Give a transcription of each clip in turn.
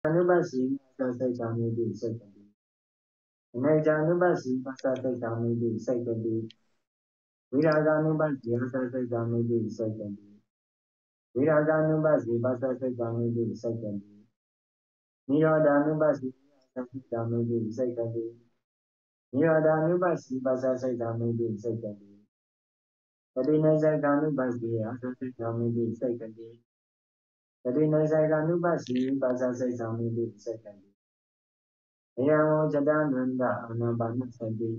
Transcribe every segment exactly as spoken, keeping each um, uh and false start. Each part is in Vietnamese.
Anubasi Sasai Samidi Sakadi. Najanubasi Sasai Samidi Sakadi. Viraganubasi Sasai Samidi Sakadi. Viraganubasi Sasai Samidi Sakadi. Nirodanubasi Sasai Samidi Sakadi. Nirodanubasi Sasai Samidi Sakadi. Kadinasaikanubasi Sasai Samidi Sakadi. Kadinasaikanubasi Sasai Samidi Sakadi. Yamo Jadananda Anabanasadi.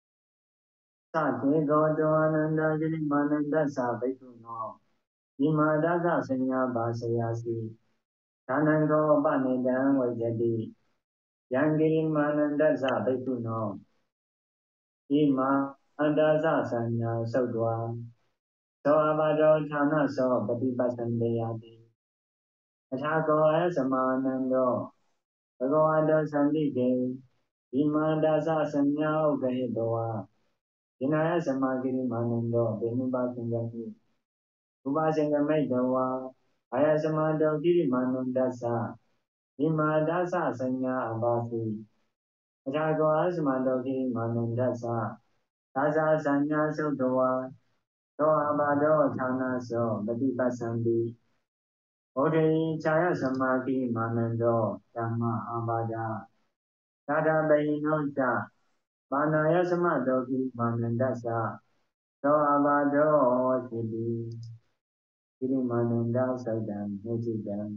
Sati Godavananda Girimananda Sabituno. Imadaga Sanya Basayasi. Tanango Banidan Vajadi. Yangi Mananda Sabituno. Ima Adaza Sanya Sodwa. So Abado Chana So Patipasandayati. Atako Asamanando. Bhagavada Sandike. Imadaza Sanya Ugahidoa. Inaya Samagiri Manando, Benuba Singami, Uba Singamaidawa, Aya Samado Giri Manundasa, Ima Dasa Sanya Abasi, Ajago Asmado Giri Manundasa, Tasa Sanya Sotowa, So Abado Chana So, Badiba Sandi, Ode Chaya Samagi Manando, Dhamma Abada, Tada Baino Cha, Manaya Samado Giri Manundasa, So abado sili, sili mananda saidam, mujidam.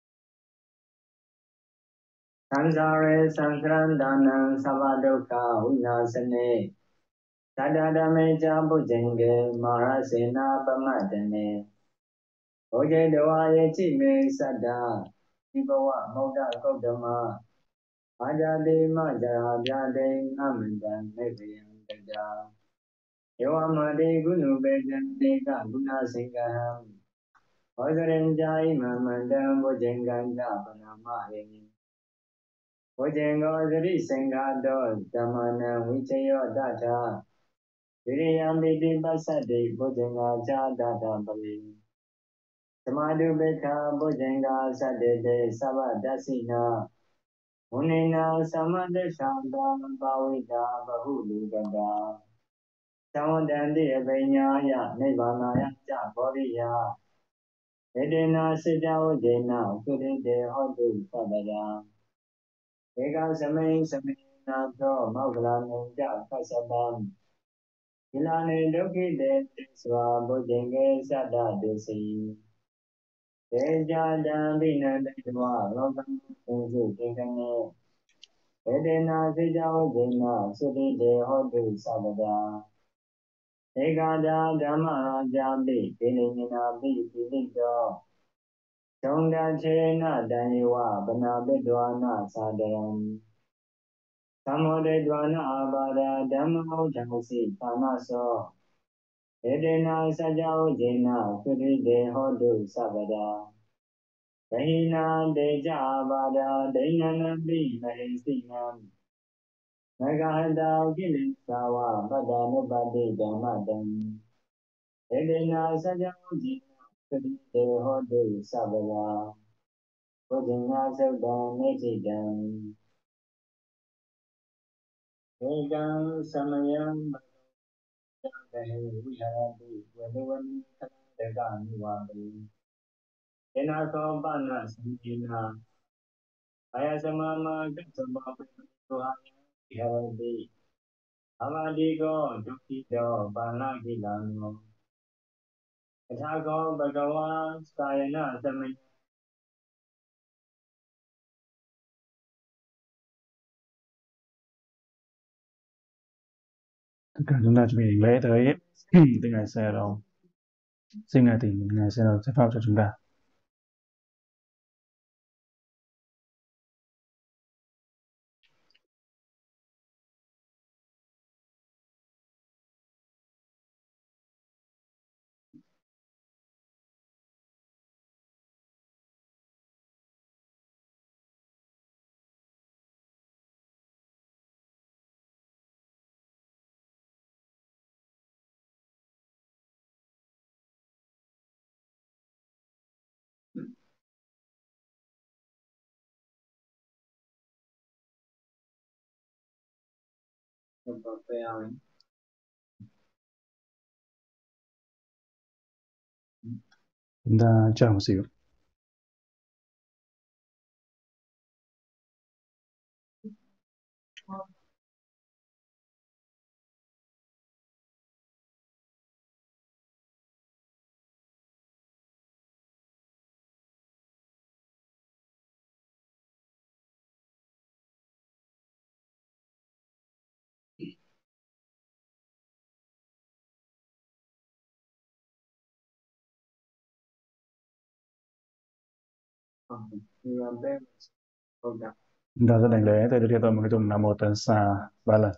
Sansare sankrandana savadoka unasane. Sadadame jambujenge marasena pamadane. Oje dewaye chime sada. Ibawa moda kodama. Ajade majara jade amandan nevayam dada. Yawamade gunu bejan deka guna singaham. Ozarenjai mamandam bojenganda panamahini. Bojengo zari sengado damana vichayo data. Viriyambiti basade bojenga cha data bali. Samadu beka bojenga sadede sava dasina. Unina samadeshanda bhavita bahulu gada. Samadandi abhinyaya nivanaya cha bodhiya. Edena Siddha Jena Kuride Hodu Sabada Ega Samay Samina To Maugla Ninja Kasabam Ilane Doki De Swa Bojenge Sada Desi Eja Dambina Dwa Logan Kunzu Kinkane Edena Siddha Jena Kuride Hodu Sabada Ega Da Dhamma Jambi Pilinina Bi Pilito Chonda Chena Daniwa Banabidwana Sadaram Samode Dwana Abada Dhammo Jansi Tanaso Edena Sajao Jena Kuri De Hodu Sabada Kahina Deja Abada Dainanabi Mahesinam Nagahada Gili Sawa Badanubadi Dhammadam Edena Sajao Jena Kuri De Hodu Sabada Bojinga Sodam Nechidam Ekam Samayam Bhagavate Viharati Vadavani Kaladagani Vadi Enako Bana Samina Ayasamama Gatsama Pituhaya Viharati Avadigo Dukido Bana Gilano Athago Bhagavan Sayana Samaya Tất cả chúng ta chuẩn bị lễ tới từ ngày xe đâu xin ngài thì ngài sẽ sẽ phao cho chúng ta. Một cà phê ấy. Chúng ta chờ một xíu. Ờ, Người bên không đặt. Chúng ta sẽ đảnh lễ thầy Đức Thế Tôn một cái tụng Nam Mô Tassa ba lần.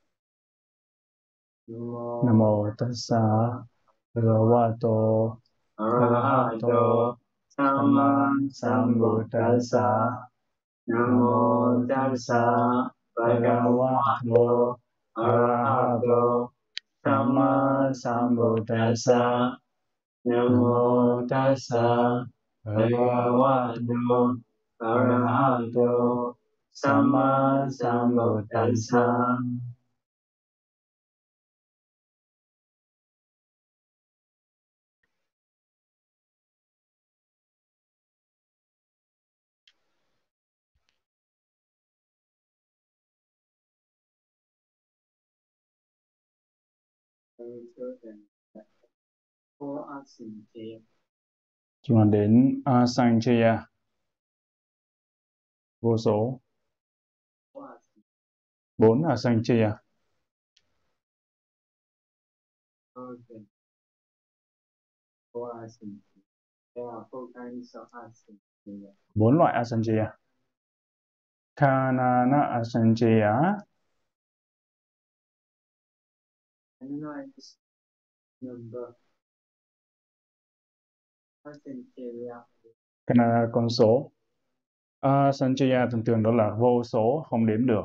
Nam Mô Tassa Bhagavato Arahato Samma Sambuddhassa. Nam Mô Tassa Bhagavato Arahato Samma Sambuddhassa. Nam Mô Tassa Bhagavato Arahato Samma Sambuddhassa. Chúng ta đến Asanchaya, vô số. Bốn Asanchaya. Bốn loại Asanchaya. Khanana Asanchaya. Khanana con số. Asanchaya thường thường đó là vô số, không đếm được.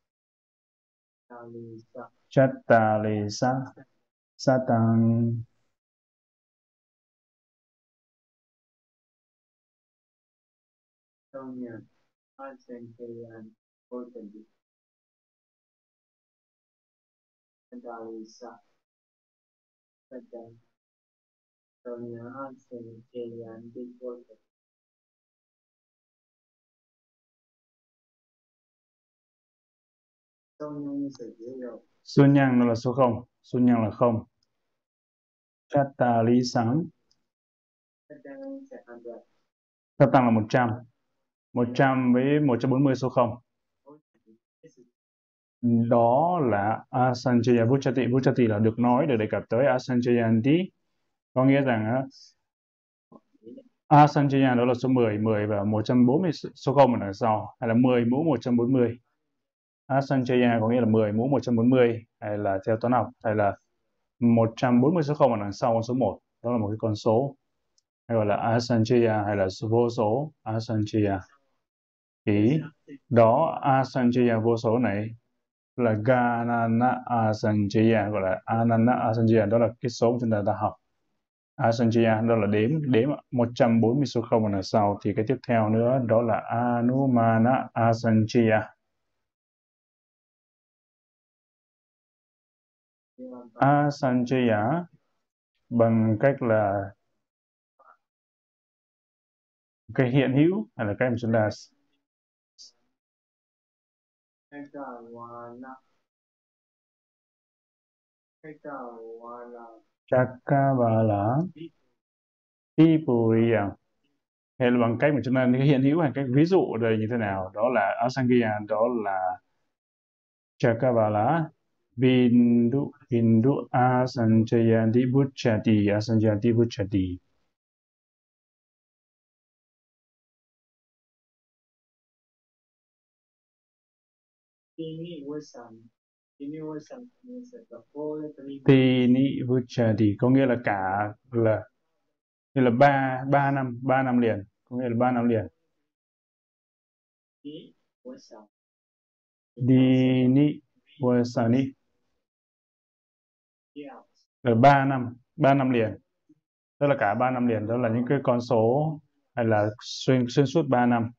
Chattalisa Satang. Sunyang nó là số không. Sunyang là không. Chatalisam. Satang là một trăm. một trăm với một trăm bốn mươi số không. Đó là Asanchaya Vuchati. Vuchati là được nói, được đề cập tới. Asanchayanti có nghĩa rằng Asanchaya đó là số mười, mười và một trăm bốn mươi số không ở đằng sau, hay là mười mũ một trăm bốn mươi. Asanchaya có nghĩa là mười mũ một trăm bốn mươi, hay là theo toán học, hay là một trăm bốn mươi số không ở đằng sau con số một. Đó là một cái con số, hay gọi là Asanchaya, hay là vô số Asanchaya. Ý đó Asanchaya vô số này là Ganana Asanchaya, gọi là Anana Asanchaya, đó là cái số mà chúng ta đã học. Asanchaya đó là đếm, đếm một trăm bốn mươi số không ở đằng sau. Thì cái tiếp theo nữa đó là Anumana Asanchaya. Asanchaya bằng cách là cái hiện hữu, hay là cái mà chúng ta Chakavala Ipuriya, hay là bằng cách mà chúng ta cái hiện hữu, hay cách ví dụ đây như thế nào, đó là Asankhya, đó là Chakavala Bindu Bindu Asanchayanti Bucchati Asanchayanti Bucchati. Tini Vuchati có nghĩa là cả, là nghĩa là ba ba năm ba năm liền, có nghĩa là ba năm liền. Dini Vasani là ba năm ba năm liền, đó là cả ba năm liền, đó là những cái con số, hay là xuyên xuyên suốt ba năm.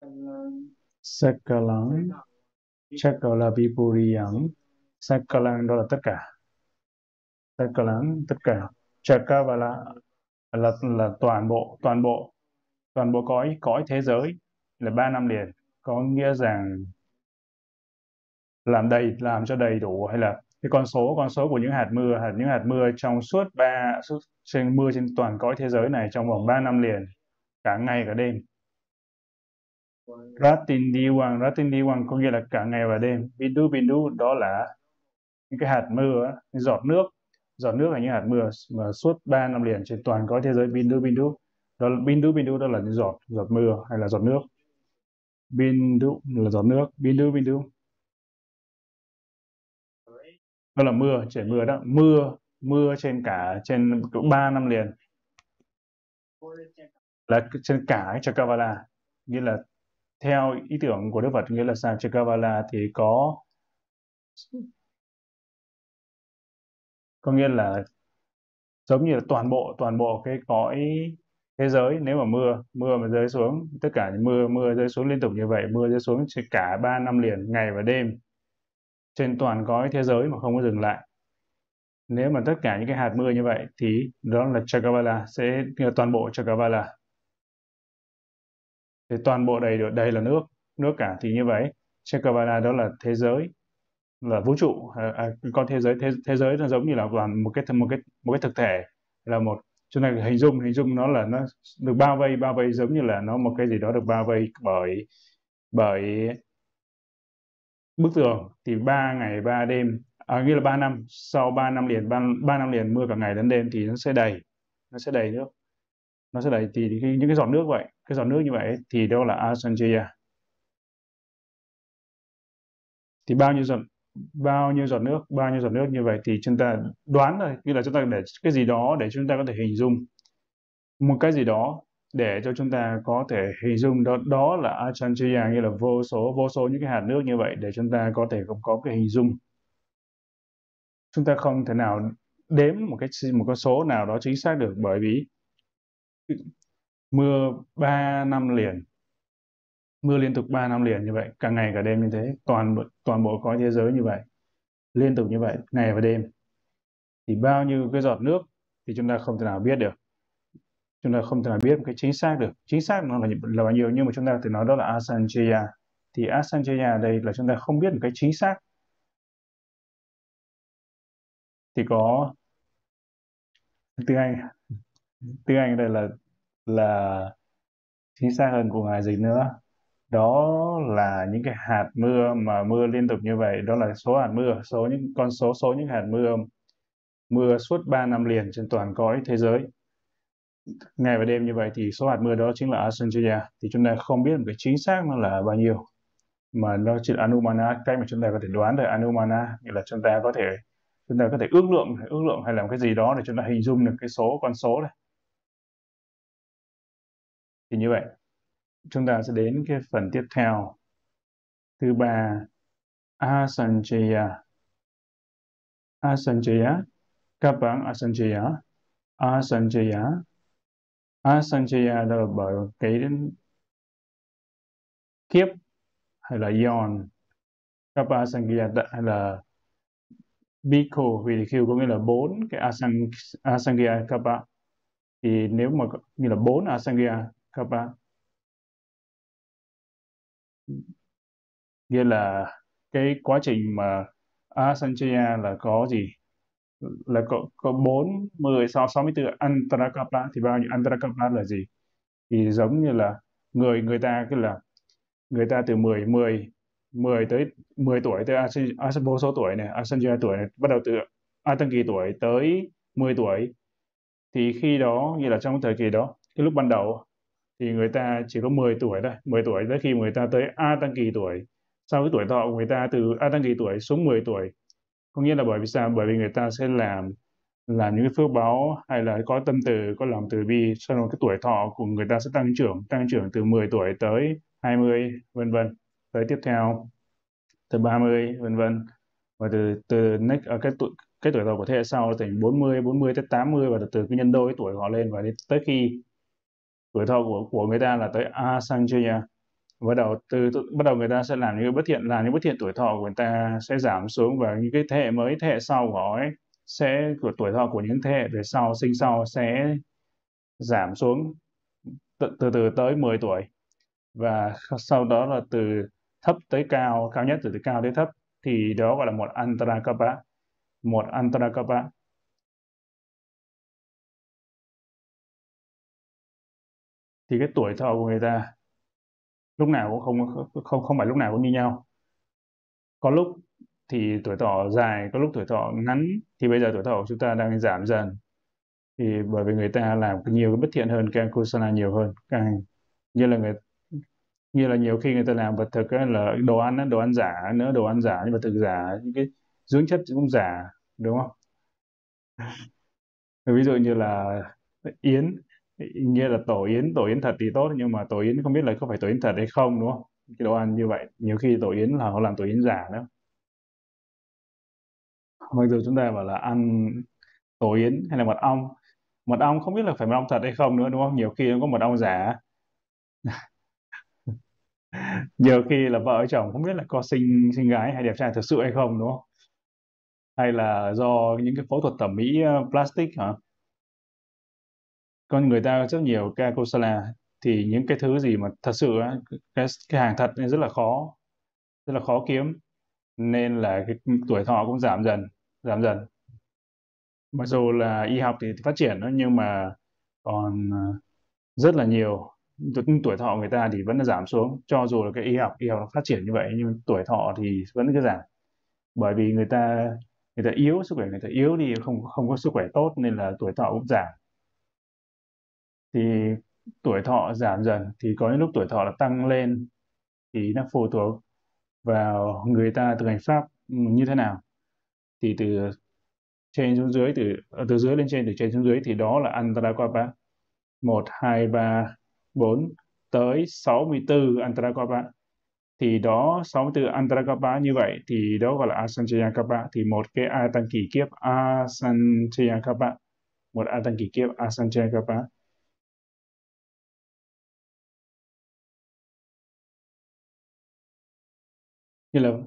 Sekalang, Chakalabipuriyang, Sekalang đó là tất cả, Sekalang tất cả, Chakavala là là toàn bộ, toàn bộ, toàn bộ cõi cõi thế giới là ba năm liền, có nghĩa rằng làm đầy, làm cho đầy đủ, hay là cái con số con số của những hạt mưa, hạt những hạt mưa trong suốt ba suốt trên mưa trên toàn cõi thế giới này trong vòng ba năm liền, cả ngày cả đêm. Ratin Diwang, Ratin Diwang có nghĩa là cả ngày và đêm. Bindu Bindu đó là những cái hạt mưa, những giọt nước, giọt nước là những hạt mưa mà suốt ba năm liền trên toàn cõi thế giới. Bindu Bindu đó là Bindu Bindu đó là những giọt giọt mưa hay là giọt nước. Bindu là giọt nước, Bindu Bindu đó là mưa, trời mưa đó, mưa mưa trên cả trên ba năm liền là trên cả cái Chakavala, nghĩa là theo ý tưởng của Đức Phật, nghĩa là sao? Chakavala thì có có nghĩa là giống như là toàn bộ toàn bộ cái cõi thế giới. Nếu mà mưa mưa mà rơi xuống, tất cả những mưa mưa rơi xuống liên tục như vậy, mưa rơi xuống trên cả ba năm liền, ngày và đêm trên toàn cõi thế giới mà không có dừng lại. Nếu mà tất cả những cái hạt mưa như vậy thì đó là Chakavala, sẽ toàn bộ Chakavala, thì toàn bộ đầy đây là nước nước cả, thì như vậy Chakavala đó là thế giới, là vũ trụ, à, à, con thế giới thế, thế giới nó giống như là toàn một cái một cái một cái thực thể, là một, cho nên hình dung hình dung nó là nó được bao vây bao vây giống như là nó một cái gì đó được bao vây bởi bởi bức tường. Thì ba ngày ba đêm, à, nghĩa là ba năm, sau ba năm liền, ba, ba năm liền mưa cả ngày đến đêm thì nó sẽ đầy, nó sẽ đầy nước, nó sẽ đầy thì, thì những cái giọt nước vậy, cái giọt nước như vậy thì đó là Asanjaya. Thì bao nhiêu giọt bao nhiêu giọt nước bao nhiêu giọt nước như vậy thì chúng ta đoán rồi, như là chúng ta để cái gì đó để chúng ta có thể hình dung một cái gì đó để cho chúng ta có thể hình dung đó đó là Achanchaya, như là vô số vô số những cái hạt nước như vậy để chúng ta có thể có, có cái hình dung. Chúng ta không thể nào đếm một cái một con số nào đó chính xác được, bởi vì mưa ba năm liền, mưa liên tục ba năm liền như vậy, cả ngày cả đêm như thế, toàn toàn bộ cõi thế giới như vậy, liên tục như vậy, ngày và đêm, thì bao nhiêu cái giọt nước thì chúng ta không thể nào biết được, chúng ta không thể nào biết một cái chính xác được, chính xác nó là, là bao nhiêu, nhưng mà chúng ta có thể nói đó là Asanjaya. Thì Asanjaya đây là chúng ta không biết một cái chính xác, thì có tiếng Anh, tiếng Anh đây là là chính xác hơn của ngài dịch nữa, đó là những cái hạt mưa mà mưa liên tục như vậy, đó là số hạt mưa, số những con số số những hạt mưa mưa suốt ba năm liền trên toàn cõi thế giới, ngày và đêm như vậy, thì số hạt mưa đó chính là Asanjaya. Thì chúng ta không biết một cái chính xác nó là bao nhiêu, mà nó chỉ là Anumana, cách mà chúng ta có thể đoán được. Anumana nghĩa là chúng ta có thể chúng ta có thể ước lượng ước lượng hay làm cái gì đó để chúng ta hình dung được cái số con số này. Thì như vậy chúng ta sẽ đến cái phần tiếp theo, thứ ba, Asanjaya. Asanjaya, các bạn Asanjaya, Asanjaya, Asanjaya là bởi cái kiếp hay là ion, Kappa Asanjaya hay là Bhikkhu, vì Q có nghĩa là bốn cái Asang, Asangya Kappa. Thì nếu mà như là bốn Asangya Kappa, nghĩa là cái quá trình mà Asanjaya là có gì, là có có bốn, mười, sáu, sáu mươi tư Antara Kappa. Thì bao nhiêu Antara Kappa là gì? Thì giống như là người người ta cái là người ta từ mười mười mười tới mười tuổi, tới Asan vô số tuổi này, Asanjaya tuổi này, bắt đầu từ Atangi tuổi tới mười tuổi. Thì khi đó, như là trong thời kỳ đó, cái lúc ban đầu thì người ta chỉ có mười tuổi thôi, mười tuổi tới khi người ta tới A Tăng kỳ tuổi. Sau cái tuổi thọ của người ta từ A Tăng kỳ tuổi xuống mười tuổi, có nghĩa là bởi vì sao? Bởi vì người ta sẽ làm làm những cái phước báo, hay là có tâm từ, có lòng từ bi, sau đó cái tuổi thọ của người ta sẽ tăng trưởng tăng trưởng từ mười tuổi tới hai mươi, vân vân, tới tiếp theo từ ba mươi, vân vân, và từ từ next ở cái tuổi cái tuổi thọ của thế hệ sau thành bốn mươi, bốn mươi tới tám mươi, và từ cái nhân đôi tuổi họ lên, và đến tới khi tuổi thọ của của người ta là tới Asanjaya. bắt đầu từ bắt đầu người ta sẽ làm những cái bất thiện, làm những bất thiện, tuổi thọ của người ta sẽ giảm xuống, và những cái thế hệ mới, thế hệ sau của họ ấy sẽ, của tuổi thọ của những thế hệ về sau sinh sau sẽ giảm xuống từ từ, từ tới mười tuổi, và sau đó là từ thấp tới cao, cao nhất từ từ cao tới thấp, thì đó gọi là một Antarakapa, một Antarakapa. Thì cái tuổi thọ của người ta lúc nào cũng không không không phải lúc nào cũng như nhau. Có lúc thì tuổi thọ dài, có lúc tuổi thọ ngắn. Thì bây giờ tuổi thọ của chúng ta đang giảm dần, thì bởi vì người ta làm nhiều cái bất thiện hơn, càng kusala nhiều hơn, càng như là người như là nhiều khi người ta làm vật thực ấy, là đồ ăn á, đồ ăn giả nữa, đồ ăn giả nhưng mà thực giả, những cái dưỡng chất cũng giả, đúng không? Ví dụ như là yến, như là tổ yến, tổ yến thật thì tốt, nhưng mà tổ yến không biết là có phải tổ yến thật hay không, đúng không? Cái đồ ăn như vậy nhiều khi tổ yến là họ làm tổ yến giả nữa. Mặc dù chúng ta bảo là ăn tổ yến hay là mật ong, mật ong không biết là phải mật ong thật hay không nữa, đúng không? Nhiều khi nó có mật ong giả, nhiều khi là vợ chồng không biết là có xinh xinh gái hay đẹp trai thực sự hay không, đúng không? Hay là do những cái phẫu thuật thẩm mỹ uh, plastic hả? Con người ta rất nhiều ca kusala, thì những cái thứ gì mà thật sự á, cái, cái hàng thật nên rất là khó, rất là khó kiếm, nên là cái tuổi thọ cũng giảm dần, giảm dần. Mặc dù là y học thì phát triển đó, nhưng mà còn uh, rất là nhiều tuổi, tuổi thọ người ta thì vẫn là giảm xuống, cho dù là cái y học y học nó phát triển như vậy, nhưng tuổi thọ thì vẫn cứ giảm, bởi vì người ta người ta yếu, sức khỏe người ta yếu đi, không không có sức khỏe tốt, nên là tuổi thọ cũng giảm. Thì tuổi thọ giảm dần thì có những lúc tuổi thọ là tăng lên, thì nó phụ thuộc vào người ta thực hành pháp như thế nào. Thì từ trên xuống dưới, từ từ dưới lên trên, từ trên xuống dưới, thì đó là Antarakapa, một hai ba bốn tới sáu mươi tư Antarakapa. Thì đó sáu mươi tư Antarakapa như vậy thì đó gọi là Asanchayakapa. Thì một cái A tăng kỳ kiếp Asanchayakapa, một A tăng kỳ kiếp Asanchayakapa. Như là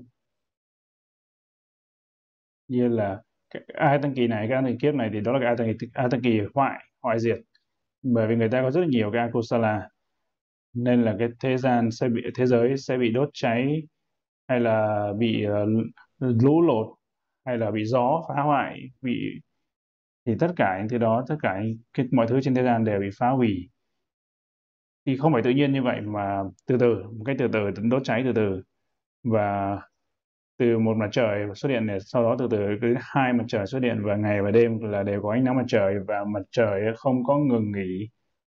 như là cái A tăng kỳ này, cái A tăng kỳ kiếp này, thì đó là cái A tăng kỳ, A tăng kỳ hoại, hoại diệt, bởi vì người ta có rất là nhiều cái akusala, nên là cái thế gian sẽ bị, thế giới sẽ bị đốt cháy, hay là bị uh, lũ lụt, hay là bị gió phá hoại, bị, thì tất cả những thứ đó, tất cả những cái, mọi thứ trên thế gian đều bị phá hủy. Thì không phải tự nhiên như vậy, mà từ từ, một cách từ từ, đốt cháy từ từ, và từ một mặt trời xuất hiện này, sau đó từ từ đến hai mặt trời xuất hiện, và ngày và đêm là đều có ánh nắng mặt trời, và mặt trời không có ngừng nghỉ.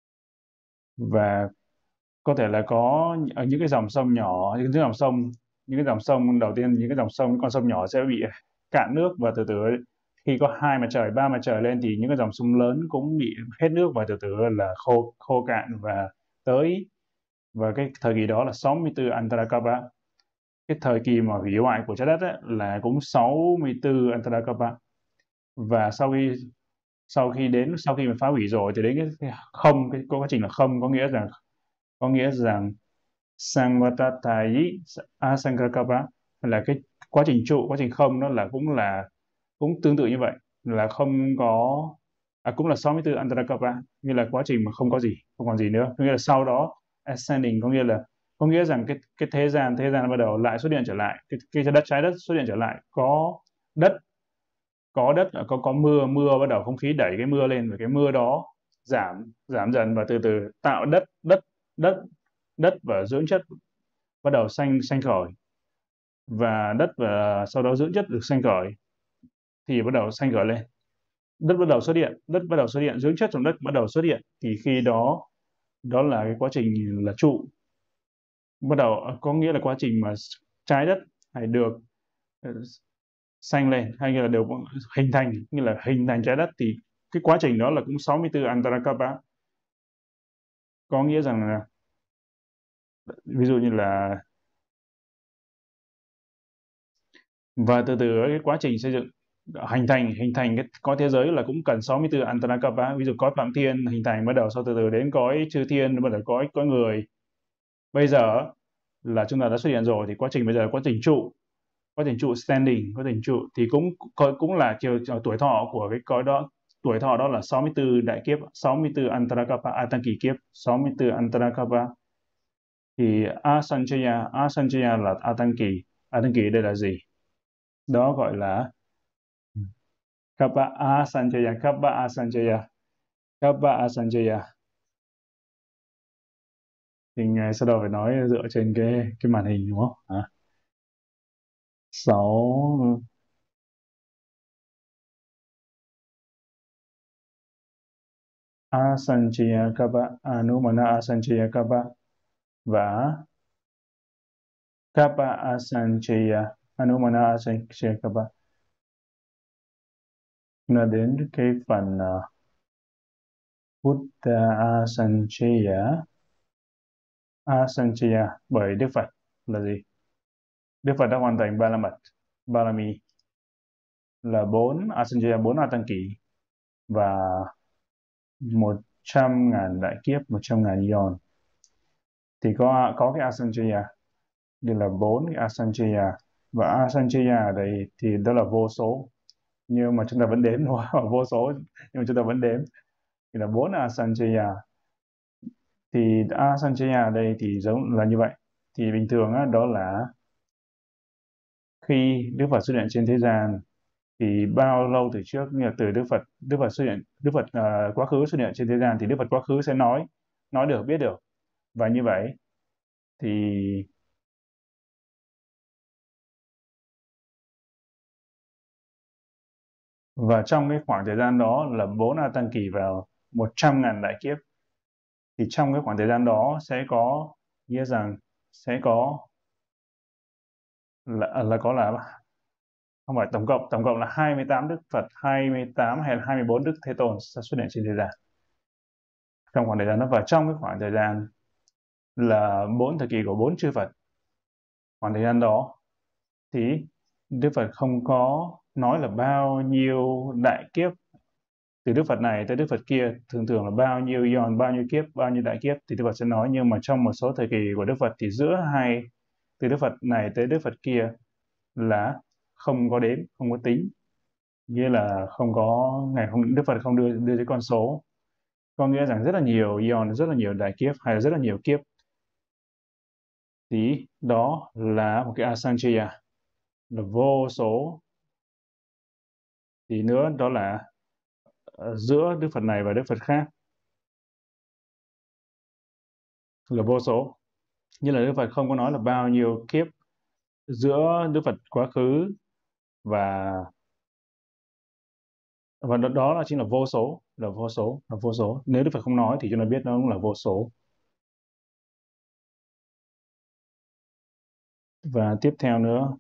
Và có thể là có ở những cái dòng sông nhỏ, những cái dòng sông, những cái dòng sông đầu tiên, những cái dòng sông, những con sông nhỏ sẽ bị cạn nước, và từ từ khi có hai mặt trời, ba mặt trời lên, thì những cái dòng sông lớn cũng bị hết nước, và từ từ là khô khô cạn, và tới, và cái thời kỳ đó là sáu mươi tư Antarakapa. Cái thời kỳ mà hủy hoại của trái đất ấy, là cũng sáu mươi tư Antarakapa. Và sau khi sau khi đến sau khi mà phá hủy rồi, thì đến cái, cái không, cái quá trình là không, có nghĩa rằng có nghĩa rằng Samvatatayi Asankakapa là cái quá trình trụ, quá trình không, nó là cũng là cũng tương tự như vậy, là không có, à, cũng là sáu mươi tư Antarakapa, như là quá trình mà không có gì, không còn gì nữa, có nghĩa là sau đó ascending, có nghĩa là có nghĩa rằng cái cái thế gian thế gian bắt đầu lại xuất hiện trở lại, cái, cái đất, trái đất xuất hiện trở lại, có đất, có đất, có có mưa, mưa bắt đầu không khí đẩy cái mưa lên, và cái mưa đó giảm giảm dần, và từ từ tạo đất, đất đất đất và dưỡng chất bắt đầu sanh sanh khởi, và đất và sau đó dưỡng chất được sanh khởi, thì bắt đầu sanh khởi lên, đất bắt đầu xuất hiện, đất bắt đầu xuất hiện, dưỡng chất trong đất bắt đầu xuất hiện, thì khi đó đó là cái quá trình là trụ, bắt đầu có nghĩa là quá trình mà trái đất phải được uh, sanh lên, hay là đều hình thành, như là hình thành trái đất, thì cái quá trình đó là cũng sáu mươi tư Antarakapa. Có nghĩa rằng là ví dụ như là, và từ từ cái quá trình xây dựng, hình thành hình thành cái cõi thế giới là cũng cần sáu mươi tư Antarakapa. Ví dụ cõi Phạm Thiên hình thành bắt đầu, sau từ từ đến cõi chư thiên, bắt đầu cõi cõi người. Bây giờ là chúng ta đã xuất hiện rồi, thì quá trình bây giờ là quá trình trụ, quá trình trụ standing, quá trình trụ thì cũng cũng là chiều tuổi thọ của cái cõi đó. Tuổi thọ đó là sáu mươi tư đại kiếp, sáu mươi tư Antarakapa, A Tăng Kỳ kiếp, sáu mươi tư Antarakapa. Thì Asanchaya, Asanchaya là A Tăng Kỳ. A Tăng Kỳ đây là gì? Đó gọi là Kappa Asanchaya, Kappa Asanchaya, Kappa Asanchaya. Thì ngày sau đó phải nói dựa trên cái cái màn hình đúng không? À. sáu Asanchaya Kappa, Anumana Asanchaya Kappa và Kappa Asanchaya, Anumana Asanchaya Kappa. Nó đến cái phần uh, Buddha Asanchaya, Asanchaya bởi Đức Phật là gì? Đức Phật đã hoàn thành ba la mật, ba la mi là bốn Asanchaya, bốn A Tăng Kỳ và một trăm ngàn đại kiếp, một trăm ngàn ion. Thì có có cái Asanchaya như là bốn cái Asanchaya, và Asanchaya ở đây thì đó là vô số, nhưng mà chúng ta vẫn đếm thôi, vô số nhưng mà chúng ta vẫn đếm thì là bốn Asanchaya. Thì Asanchaya ở đây thì giống là như vậy. Thì bình thường á, đó là khi Đức Phật xuất hiện trên thế gian thì bao lâu từ trước, như là từ Đức Phật Đức Phật xuất hiện, Đức Phật uh, quá khứ xuất hiện trên thế gian thì Đức Phật quá khứ sẽ nói nói được, biết được. Và như vậy thì và trong cái khoảng thời gian đó là bốn A Tăng Kỳ vào một trăm ngàn đại kiếp, thì trong cái khoảng thời gian đó sẽ có, nghĩa rằng sẽ có là, là có là không phải tổng cộng, tổng cộng là hai mươi tám Đức Phật, hai mươi tám hay là hai mươi bốn Đức Thế Tôn sẽ xuất hiện trên thế gian trong khoảng thời gian đó. Và trong cái khoảng thời gian là bốn thời kỳ của bốn chư Phật, khoảng thời gian đó thì Đức Phật không có nói là bao nhiêu đại kiếp, từ Đức Phật này tới Đức Phật kia thường thường là bao nhiêu ion, bao nhiêu kiếp, bao nhiêu đại kiếp thì Đức Phật sẽ nói. Nhưng mà trong một số thời kỳ của Đức Phật thì giữa hai, từ Đức Phật này tới Đức Phật kia là không có đếm, không có tính, nghĩa là không có ngày, không, Đức Phật không đưa đưa cái con số, có nghĩa rằng rất là nhiều ion, rất là nhiều đại kiếp hay là rất là nhiều kiếp. Thì đó là một cái Asanchaya, là vô số. Thì nữa đó là uh, giữa Đức Phật này và Đức Phật khác là vô số, như là Đức Phật không có nói là bao nhiêu kiếp giữa Đức Phật quá khứ và và đó, đó là chính là vô số, là vô số, là vô số. Nếu Đức Phật không nói thì chúng ta biết nó cũng là vô số. Và tiếp theo nữa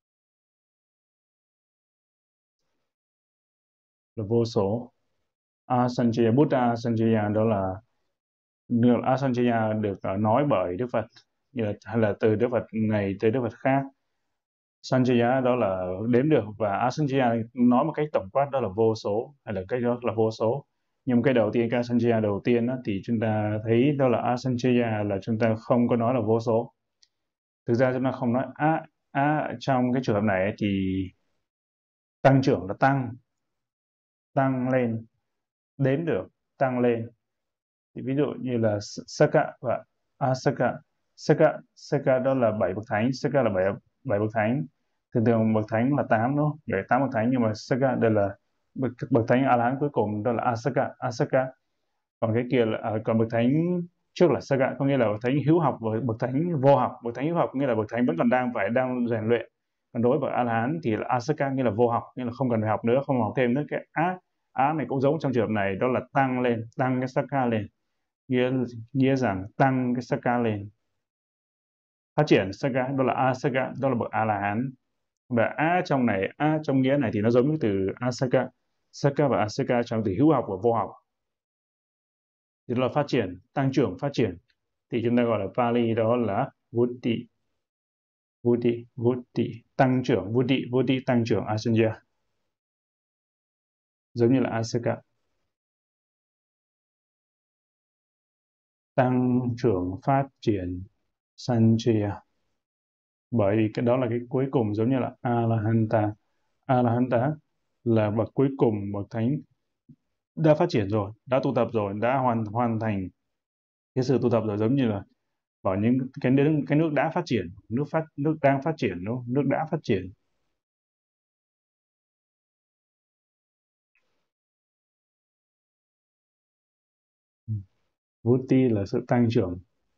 là vô số. Asanchaya, Buddha Asanchaya đó là Asanchaya được uh, nói bởi Đức Phật, như là, hay là từ Đức Phật này tới Đức Phật khác. Sanchaya đó là đếm được, và Asanchaya nói một cách tổng quát đó là vô số, hay là cách đó là vô số. Nhưng cái đầu tiên, cái Asanchaya đầu tiên đó, thì chúng ta thấy đó là Asanchaya là chúng ta không có nói là vô số. Thực ra chúng ta không nói á, á trong cái trường hợp này thì tăng trưởng là tăng, tăng lên, đếm được, tăng lên. Thì ví dụ như là Saka và Asaka. Saka, Saka đó là bảy bậc thánh, Saka là bảy bảy bậc thánh. Thường thường bậc thánh là tám đúng không? Bảy tám bậc thánh, nhưng mà Saka đây là bậc, bậc thánh A La Hán cuối cùng, đó là Asaka, Asaka. Còn cái kia là à, còn bậc thánh trước là Saka, có nghĩa là bậc thánh hữu học, và bậc thánh vô học. Bậc thánh hữu học nghĩa là bậc thánh vẫn còn đang phải đang rèn luyện. Còn đối với A La Hán thì là Asaka, nghĩa là vô học, nghĩa là không cần phải học nữa, không học thêm nữa. Cái á á này cũng giống trong trường hợp này, đó là tăng lên, tăng cái Saka lên, nghĩa nghĩa rằng tăng cái Saka lên, phát triển Saka, đó là Asaka, đó là bậc A La Hán. Và A trong này, A trong nghĩa này thì nó giống như từ Asaka, Saka và Asaka trong từ hữu học và vô học, thì đó là phát triển, tăng trưởng, phát triển. Thì chúng ta gọi là Pali đó là Vutti, Vutti, Vutti, tăng trưởng, Vutti, Vutti tăng trưởng Asanya, giống như là Asaka. Tăng trưởng, phát triển Sanchaya. bởi vì cái đó là cái cuối cùng, giống như là A-la-hanta. A-la-hanta là bậc cuối cùng, bậc thánh đã phát triển rồi, đã tu tập rồi, đã hoàn hoàn thành cái sự tu tập rồi, giống như là bảo những cái nước cái nước đã phát triển, nước phát nước đang phát triển, đúng không? Nước đã phát triển. Vuti là sự tăng trưởng,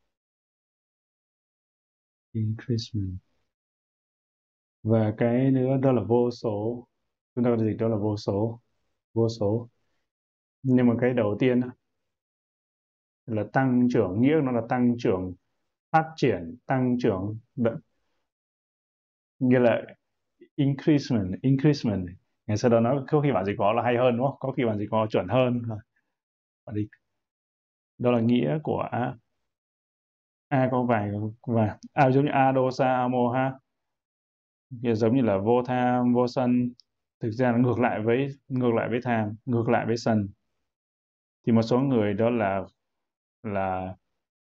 increasement. Và cái nữa đó là vô số, chúng ta có dịch đó là vô số, vô số. Nhưng mà cái đầu tiên á, là tăng trưởng, nghĩa nó là tăng trưởng, phát triển, tăng trưởng, đ- nghĩa là increasement, increasement. Ngày sau đó nó có khi bạn gì có là hay hơn, đúng không? Có khi bạn gì có chuẩn hơn. Bạn đi, đó là nghĩa của a, a có vài và a giống như adosa amoha, nghĩa giống như là vô tham vô sân, thực ra nó ngược lại với ngược lại với tham, ngược lại với sân. Thì một số người đó là là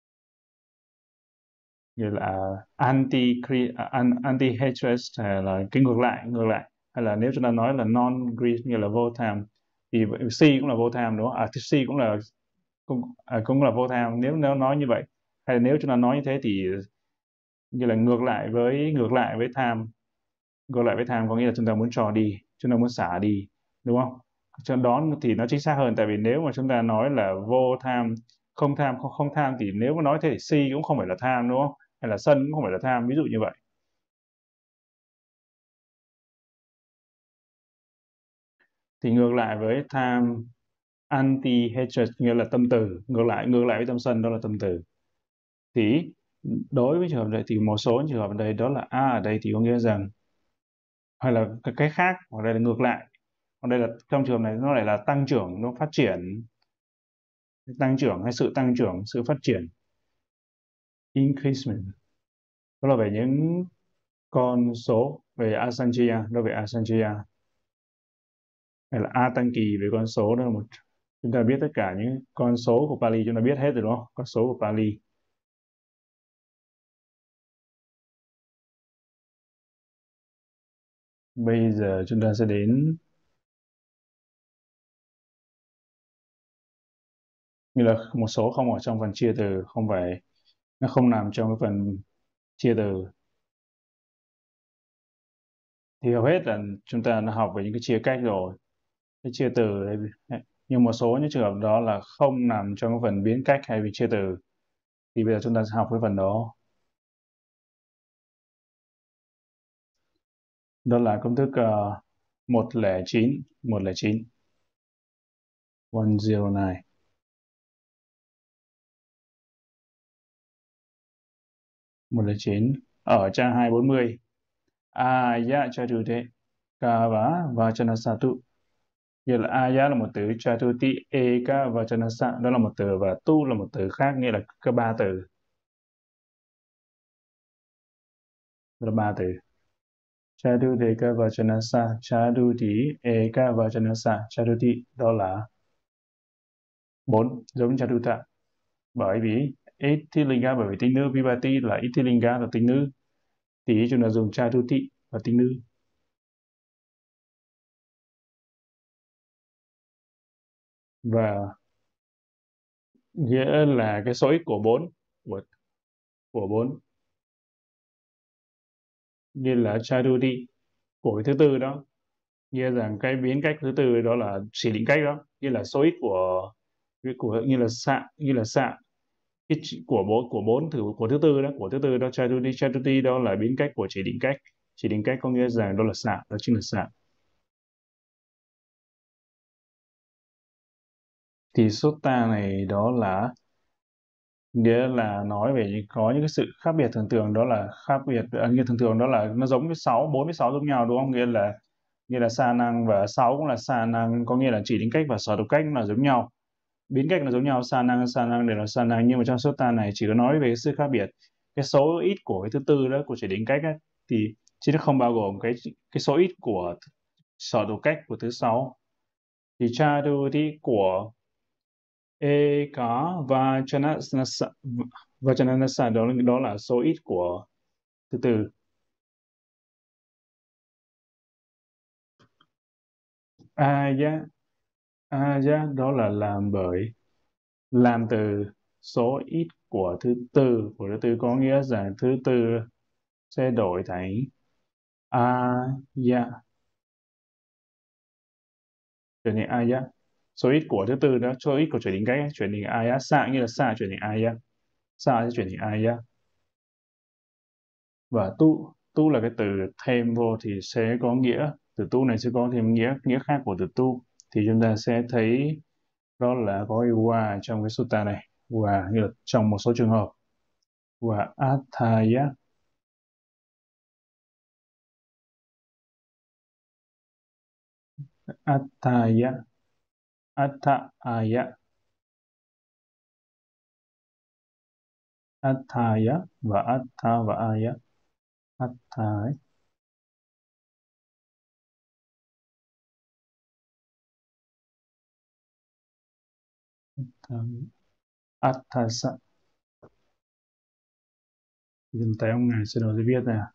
như là anti anti hatred, hay là cái ngược lại ngược lại, hay là nếu chúng ta nói là non greed, như là vô tham, thì C cũng là vô tham, đúng không? À, thì C cũng là cũng, à, cũng là vô tham, nếu nếu nói như vậy. Hay là nếu chúng ta nói như thế thì như là ngược lại với ngược lại với tham, ngược lại với tham có nghĩa là chúng ta muốn cho đi, chúng ta muốn xả đi, đúng không? Cho đó thì nó chính xác hơn, tại vì nếu mà chúng ta nói là vô tham, không tham, không, không tham, thì nếu mà nói thế thì si cũng không phải là tham, đúng không? Hay là sân cũng không phải là tham, ví dụ như vậy. Thì ngược lại với tham, anti hatred nghĩa là tâm từ, ngược lại ngược lại với tâm sân đó là tâm từ. Thì đối với trường hợp này thì một số trường hợp ở đây đó là a ở đây thì có nghĩa rằng, hay là cái cái khác, hoặc đây là ngược lại, còn đây là trong trường hợp này nó lại là tăng trưởng, nó phát triển, tăng trưởng hay sự tăng trưởng, sự phát triển, increasement. Đó là về những con số, về asanchaya, đó về asanchaya. Hay là a tăng kỳ, về con số, đó là một, chúng ta biết tất cả những con số của Pali chúng ta biết hết rồi, đúng không? Con số của Pali. Bây giờ chúng ta sẽ đến như là một số không ở trong phần chia từ, không phải, nó không nằm trong cái phần chia từ. Thì hầu hết là chúng ta đã học về những cái chia cách rồi, cái chia từ đấy, nhưng một số những trường hợp đó là không nằm trong cái phần biến cách hay vì chia từ, thì bây giờ chúng ta sẽ học cái phần đó. Đó là công thức uh, một không chín, một không chín, một không chín, một không chín. Ở trang hai bốn mươi, aya chatute kava vachanasatu. Nghĩa là aya là một từ, chatuti eka vachanasa đó là một từ, và tu là một từ khác, nghĩa là có ba từ, đó là ba từ. Chaduti eka vachanasa, chaduti eka vachanasa, chaduti đó là bốn, giống chaduta. Bởi vì Itilinga, bởi vì tính nữ, Vibhati là Itilinga là tính nữ, thì chúng ta dùng Chaduti là tính nữ. Và nghĩa là cái số ít của bốn, của, của bốn, như là Chaduti của cái thứ tư đó, nghĩa rằng cái biến cách thứ tư đó là chỉ định cách đó, như là số ít của của như là xạ, như là xạ ít của bốn, của bốn thử của thứ tư đó, của thứ tư đó Chaduti, Chaduti đó là biến cách của chỉ định cách, chỉ định cách có nghĩa rằng đó là xạ, đó chính là xạ. Thì sutta này đó là nghĩa là nói về những, có những cái sự khác biệt thường thường, đó là khác biệt, à, như thường thường đó là nó giống với sáu, bốn với sáu giống nhau, đúng không? Nghĩa là nghĩa là sa năng và sáu cũng là sa năng, có nghĩa là chỉ định cách và sở tục cách là giống nhau, biến cách là giống nhau, sa năng sa năng đều là sa năng, nhưng mà trong sutta này chỉ có nói về cái sự khác biệt, cái số ít của cái thứ tư đó, của chỉ định cách ấy, thì chứ nó không bao gồm cái cái số ít của sở tục cách của thứ sáu. Thì chaturthi của E có Vachanasa, Vachanasa đó, đó là số ít của thứ tư. aya, aya đó là làm bởi, làm từ số ít của thứ tư, của thứ tư có nghĩa rằng thứ tư sẽ đổi thành aya, chuyển thành aya. Số ít của thứ tư đó, số ít của chuyển định cách ấy, chuyển thành aya, xạ như là xạ chuyển thành aya, xạ sẽ chuyển thành aya. Và tu, tu là cái từ thêm vô thì sẽ có nghĩa, từ tu này sẽ có thêm nghĩa nghĩa khác của từ tu, thì chúng ta sẽ thấy đó là có cái wa trong cái sutta này, wa như là trong một số trường hợp, và athaya, athaya, athaya, athaya và atha và aya, athaya, athasa. Dừng tay ông ngài sẽ đầu sẽ viết này.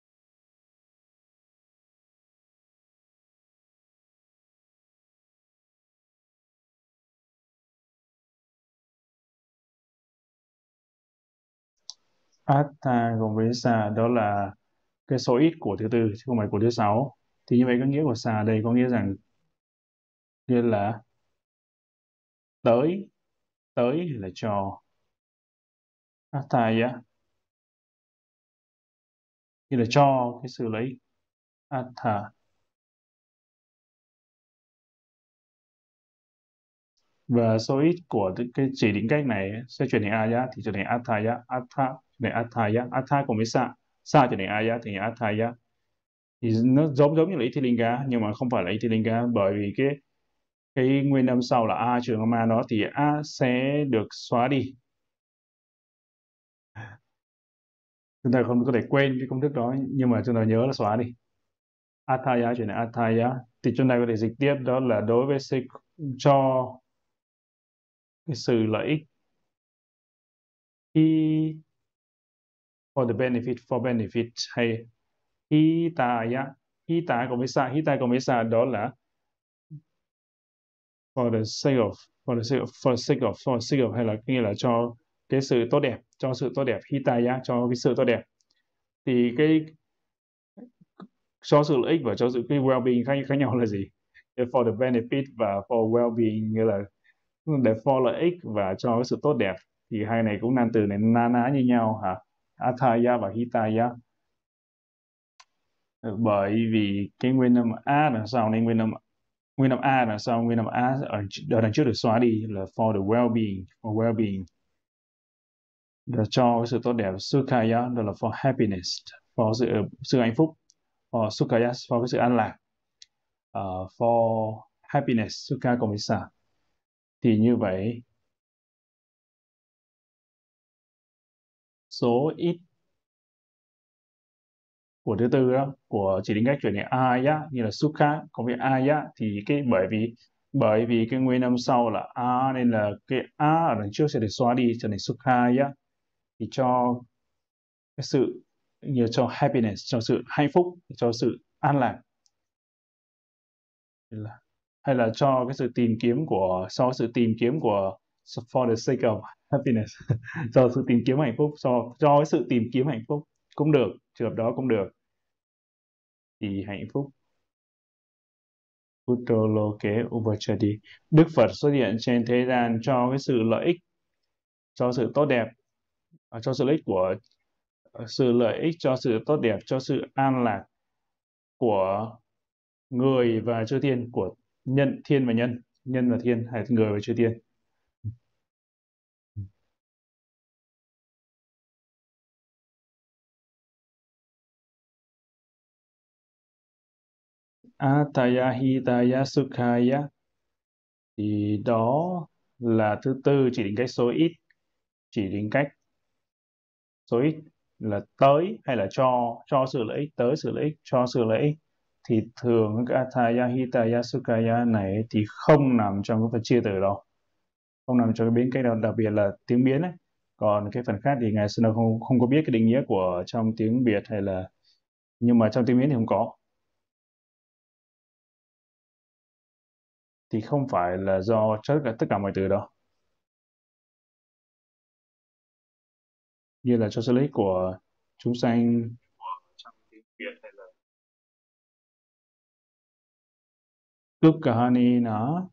Atha cộng với sa đó là cái số ít của thứ tư chứ không phải của thứ sáu. Thì như vậy có nghĩa của sa đây có nghĩa rằng như là tới, tới là cho. Athaya như là cho cái sự lợi ích. Atha. Và số ít của cái chỉ định cách này sẽ chuyển thành aya thì trở thành athaya, atha này athaya, atha cùng với sa, sa trở thành aya thì athaya. Thì nó giống giống như là Ithilinga nhưng mà không phải là Ithilinga, bởi vì cái cái nguyên âm sau là a trừ âm a đó thì a sẽ được xóa đi. Chúng ta không có thể quên cái công thức đó nhưng mà chúng ta nhớ là xóa đi. Athaya chuyển thành athaya thì chúng ta có thể dịch tiếp đó là đối với sự cho cái sự lợi ích, hi for the benefit, for benefit, hay hitaya, hita cộng với sa, hita cộng với sa đó là for the sake of, for the sake of, for the sake of, for the sake of, hay là nghĩa là cho cái sự tốt đẹp, cho sự tốt đẹp, hitaya cho cái sự tốt đẹp. Thì cái cho sự lợi ích và cho sự cái well-being khác khác nhau là gì? For the benefit và for well-being nghĩa là để for lợi ích và cho cái sự tốt đẹp, thì hai này cũng nam từ này na ná như nhau hả? Athaya và hitaya. Bởi vì cái nguyên âm a đằng sau nên nguyên âm nguyên âm a đằng sau nguyên âm a ở, ở đằng trước được xóa đi là for the well-being, for well-being là cho cái sự tốt đẹp. Sukhaya đó là for happiness, for sự sự hạnh phúc. For sukhaya for cái sự an lạc. Uh, for happiness sukha cộng với sa. Thì như vậy số ít của thứ tư đó, của chỉ định cách chuyển thành aya như là sukha cộng với aya thì cái bởi vì bởi vì cái nguyên âm sau là a nên là cái a ở đằng trước sẽ được xóa đi trở thành sukhaya, thì cho cái sự như cho happiness, cho sự hạnh phúc, cho sự an lạc, hay là cho cái sự tìm kiếm của, so sự tìm kiếm của for the sake of happiness cho sự tìm kiếm hạnh phúc, cho cho cái sự tìm kiếm hạnh phúc cũng được, trường hợp đó cũng được. Thì hạnh phúc Uttoloke Upachadi, Đức Phật xuất hiện trên thế gian cho cái sự lợi ích, cho sự tốt đẹp, cho sự lợi ích của sự lợi ích, cho sự tốt đẹp, cho sự an lạc của người và chư thiên, của nhân, thiên và nhân, nhân và thiên, hay người và chư thiên. Ataya hitaya sukhaya thì đó là thứ tư chỉ định cách số ít, chỉ định cách số ít là tới hay là cho, cho sự lợi ích, tới sự lợi ích, cho sự lợi ích. Thì thường cái Ataya hitaya sukhaya này thì không nằm trong cái phần chia từ đâu, không nằm trong cái biến cách đâu, đặc biệt là tiếng biến ấy. Còn cái phần khác thì ngài Sơn không không có biết cái định nghĩa của trong tiếng Việt hay là, nhưng mà trong tiếng biến thì không có. thì không phải là do tất cả tất cả mọi từ đâu. Như là cho sự lấy của chúng sanh trong tiếng Việt hay là Dukkahani nó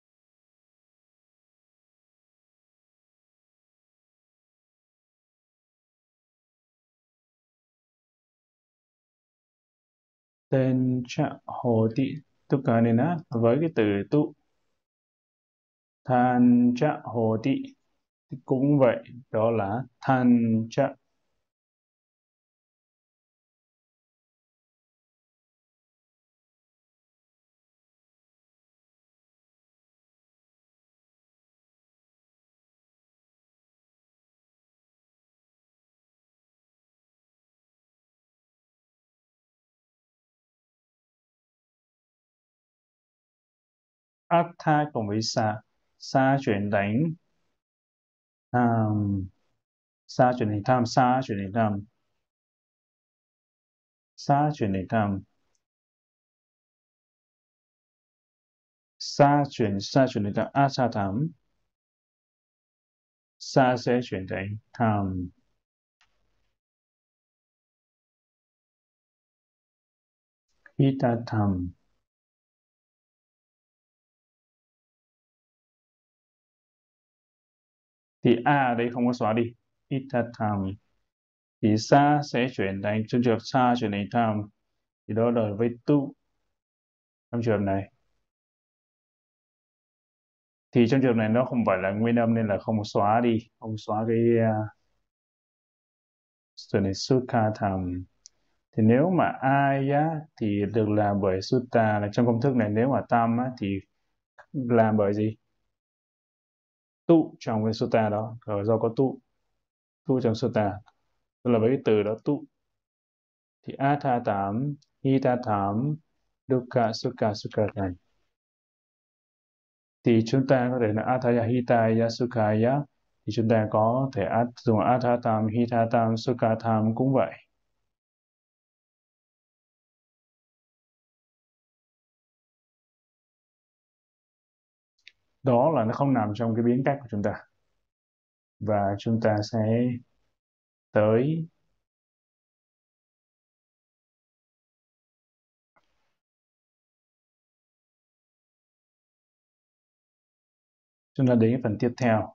tên cha hồ tị Dukkahani nó với cái từ tụ than cha hồ tị cũng vậy, đó là than cha. Atha cộng với sa, sa chuyển đánh tham, sa chuyển thành tham, sa chuyển thành tham, sa chuyển thành tham, sa chuyển sa chuyển thành tham, asa tham, sa sẽ chuyển thành tham. Hita tham thì a ở đây không có xóa đi. Hita tham thì sa sẽ chuyển thành, trong trường hợp sa chuyển thành tham thì đó là với tu. Trong trường hợp này thì trong trường hợp này nó không phải là nguyên âm nên là không xóa đi, không xóa cái uh, từ này sukha tham. Thì nếu mà ai á thì được làm bởi sutta, là trong công thức này nếu mà tam á thì làm bởi gì? Tu trong cái sutta đó, rồi do có tu, tu trong sutta, tức là với cái từ đó tu. Thì atha tam, hita tam, dukkha sukha sukha tam. Thì chúng ta có thể là athaya hitaya sukhaya, thì chúng ta có thể áp dùng atha tam, hita tam, sukha tam cũng vậy. Đó là nó không nằm trong cái biến cách của chúng ta. Và chúng ta sẽ tới chúng ta đến phần tiếp theo,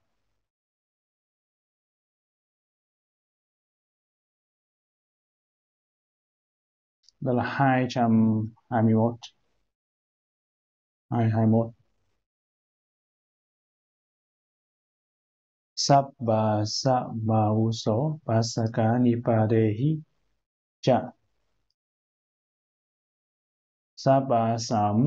đó là hai trăm hai mươi mốt. hai trăm hai mươi mốt. Sabba sabba uso pasaka nipadehi cha. Sabba sẩm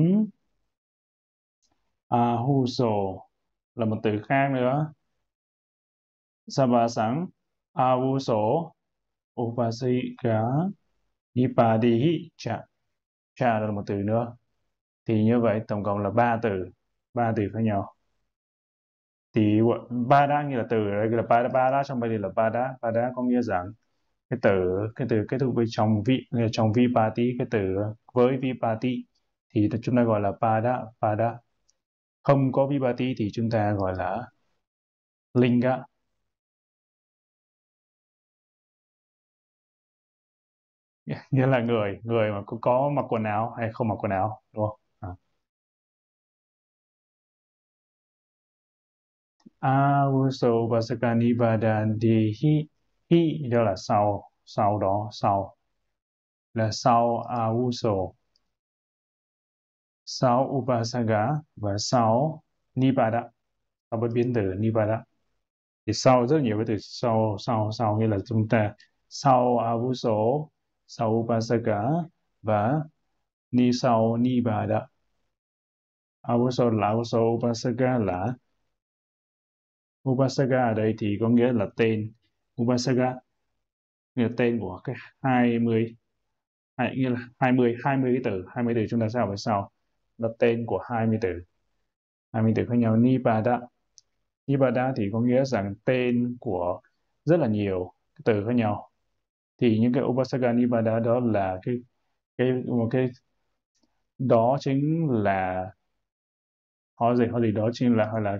ahuso là một từ khác nữa. Sabba sẩm ahuso upasika nipadehi cha. Cha là một từ nữa. Thì như vậy tổng cộng là ba từ, ba từ khác nhau. Thì ba đã nghĩa là từ đây là ba ba đã trong đây là ba đã ba đã có nghĩa rằng cái từ cái từ kết thúc với trong vi trong vipati, cái từ với vipati thì chúng ta gọi là pada pada. Không có vipati thì chúng ta gọi là linga. Nghĩa là người người mà có, có mặc quần áo hay không mặc quần áo, đúng không? À. Avuso vasakani vadanti hi, hi đó là sau, sau đó, sau là sau avuso, sau upasaka và sau nipada, sau với biến từ nipada. Thì sau rất nhiều cái từ sau, sau sau nghĩa là chúng ta sau avuso, sau upasaka và ni sau nipada. Avuso là avuso, upasaka là upasaka ở đây thì có nghĩa là tên. Upasaka nghĩa là tên của cái hai mươi, hay nghĩa là hai mươi hai mươi cái từ, hai mươi từ chúng ta sẽ học về sau, là tên của hai mươi từ, hai mươi từ khác nhau. Nipada, Nipada thì có nghĩa rằng tên của rất là nhiều cái từ khác nhau. Thì những cái Upasaka Nipada đó là cái cái một cái đó chính là họ gì họ gì đó chính là hay là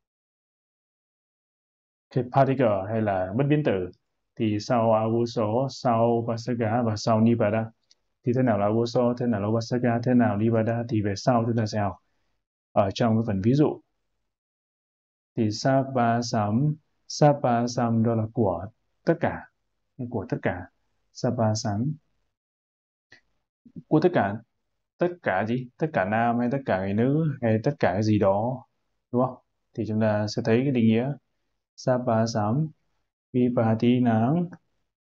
cái particle hay là bất biến tử. Thì sau Avuso, sau Vasaga và sau Nibbada. Thì thế nào là Avuso, thế nào là Vasaga, thế nào Nibbada thì về sau chúng ta sẽ học ở trong cái phần ví dụ. Thì Sapa Sam, Sapa Sam đó là của tất cả, của tất cả. Sapa Sam của tất cả, tất cả gì, tất cả nam hay tất cả người nữ hay tất cả cái gì đó, đúng không? Thì chúng ta sẽ thấy cái định nghĩa Sapa Sam Vipati Nang.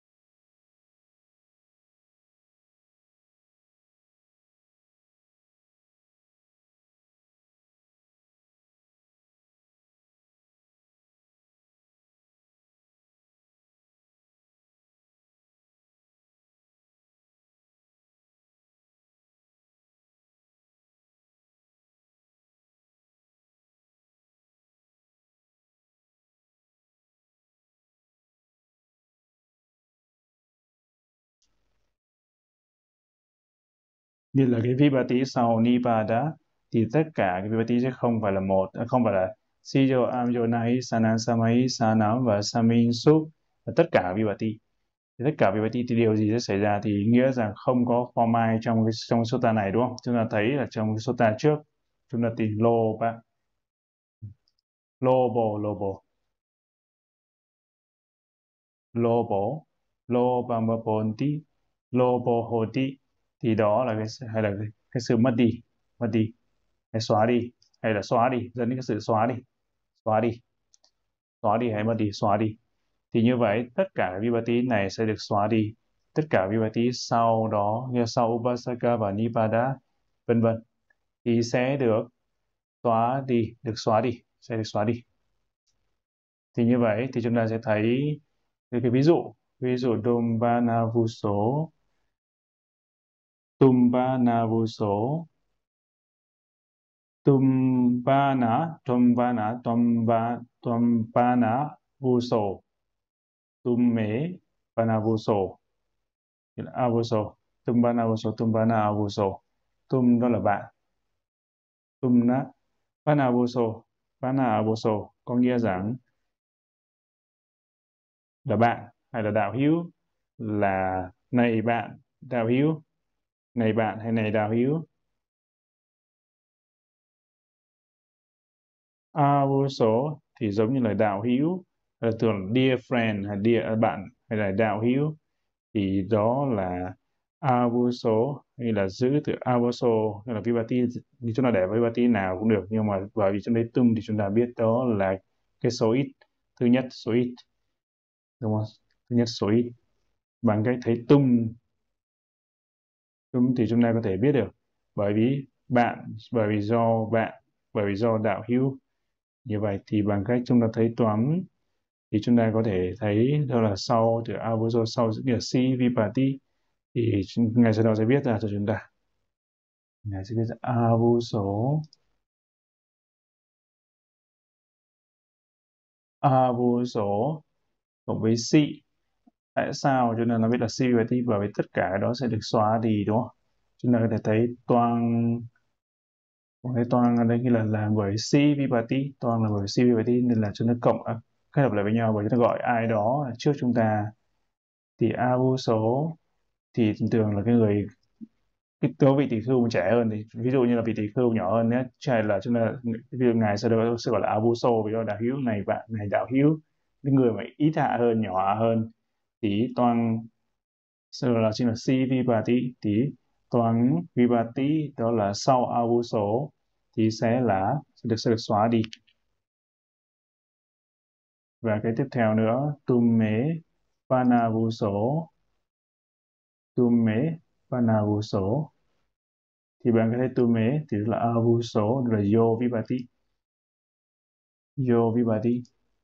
Như là cái Vipati sau Nibbada thì tất cả cái Vipati sẽ không phải là một, không phải là Sijo, Amjo, Nahi, Sanan, Samahi, Sanam và Samin, Suk, và tất cả Vipati. Thì tất cả Vipati thì điều gì sẽ xảy ra, thì nghĩa rằng không có form ai trong cái trong cái sutta này, đúng không? Chúng ta thấy là trong cái sutta trước chúng ta tìm Loba, Lobo, Lobo, Lobo, Lobamaponti, Lobohoti, thì đó là cái hay là cái, cái sự mất đi, mất đi hay xóa đi, hay là xóa đi, dẫn đến cái sự xóa đi, xóa đi, xóa đi hay mất đi, xóa đi. Thì như vậy tất cả vipatti này sẽ được xóa đi, tất cả vipatti sau đó như sau Upasaka và Nibbada vân vân thì sẽ được xóa đi, được xóa đi, sẽ được xóa đi. Thì như vậy thì chúng ta sẽ thấy cái, cái ví dụ, ví dụ Dombanavuso, Tumbanavuso, Tumbana, Tumbana, Tumba, Tumbana Vuso, Tumme Panavuso, Avuso, Tumbana Avuso, Tumbana Avuso. Tum đó là bạn, Tumna, Panavuso, Pana Avuso có nghĩa rằng là bạn hay là đạo hữu, là này bạn đạo hữu, này bạn hay này đạo hữu. Avuso thì giống như là đạo hữu, là thường dear friend hay dear bạn hay là đạo hữu, thì đó là avuso, hay là giữ từ avuso hay là vipatti, thì chúng ta để vipatti nào cũng được, nhưng mà bởi vì trong đây tum thì chúng ta biết đó là cái số ít, thứ nhất số ít, đúng không? Thứ nhất số ít, bằng cách thấy tum, tum thì chúng ta có thể biết được bởi vì bạn, bởi vì do bạn, bởi vì do đạo hữu. Như vậy thì bằng cách chúng ta thấy toán thì chúng ta có thể thấy đó là sau từ avuso, sau chữ là si vipatti, thì ngài sau đó sẽ viết ra cho chúng ta. Ngài sẽ viết ra avuso, avuso cộng với si. Tại sao cho nên nó viết là si vipatti? Bởi vì tất cả đó sẽ được xóa đi, đúng không? Chúng ta có thể thấy toang, cái toang ở đây như là làm bởi si vipatti, toang là bởi si vipatti, nên là chúng ta cộng à, kết hợp lại với nhau, bởi chúng ta gọi ai đó trước chúng ta. Thì avuso thì thường là cái người, cái tố vị tỷ khưu trẻ hơn, thì ví dụ như là vị tỷ khưu nhỏ hơn nhé, hay là cho nên là ví dụ ngài sẽ được sẽ gọi là avuso, vì do đạo hữu này bạn này đạo hữu. Những người mà ít hạ hơn, nhỏ hạ hơn thì toàn sau là chính là si vipatti, thì toàn vipatti đó là sau avuso thì sẽ là sẽ được sẽ được xóa đi. Và cái tiếp theo nữa, tumme panavuso, tumme panavuso, thì bạn có thấy tume thì là avuso, là yo vipatti, yo vipatti.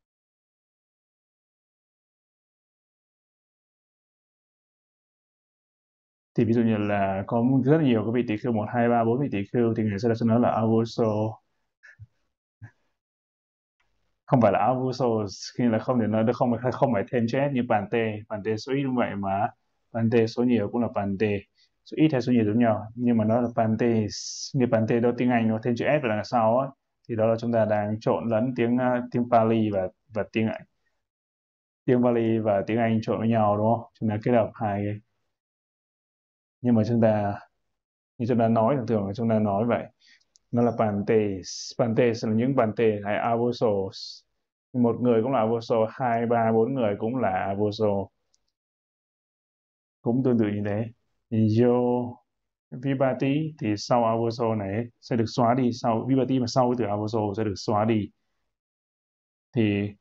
Thì ví dụ như là có rất là nhiều cái vị tỷ khưu, một hai ba bốn vị tỷ khưu, thì người sẽ nói là avuso, không phải là avuso, khi là không thể nói được, không phải không phải thêm chữ s như pante, pante số ít như vậy mà pante số nhiều cũng là pante, số ít hay số nhiều giống nhau, nhưng mà nó là pante, như pante đó tiếng Anh nó thêm chữ s là đằng sau á, thì đó là chúng ta đang trộn lẫn tiếng uh, tiếng Pali và và tiếng tiếng Pali và tiếng Anh trộn với nhau đúng không? Chúng ta kết hợp hai cái. Nhưng mà chúng ta như chúng ta nói thường thường là chúng ta nói vậy, nó là Pantes. Pantes là những Pantes hay Avosos. Một người cũng là Avoso, hai ba bốn người cũng là Avoso, cũng tương tự như thế. Yo Vibati thì sau Avoso này sẽ được xóa đi, sau Vibati mà sau cái từ Avoso sẽ được xóa đi. Thì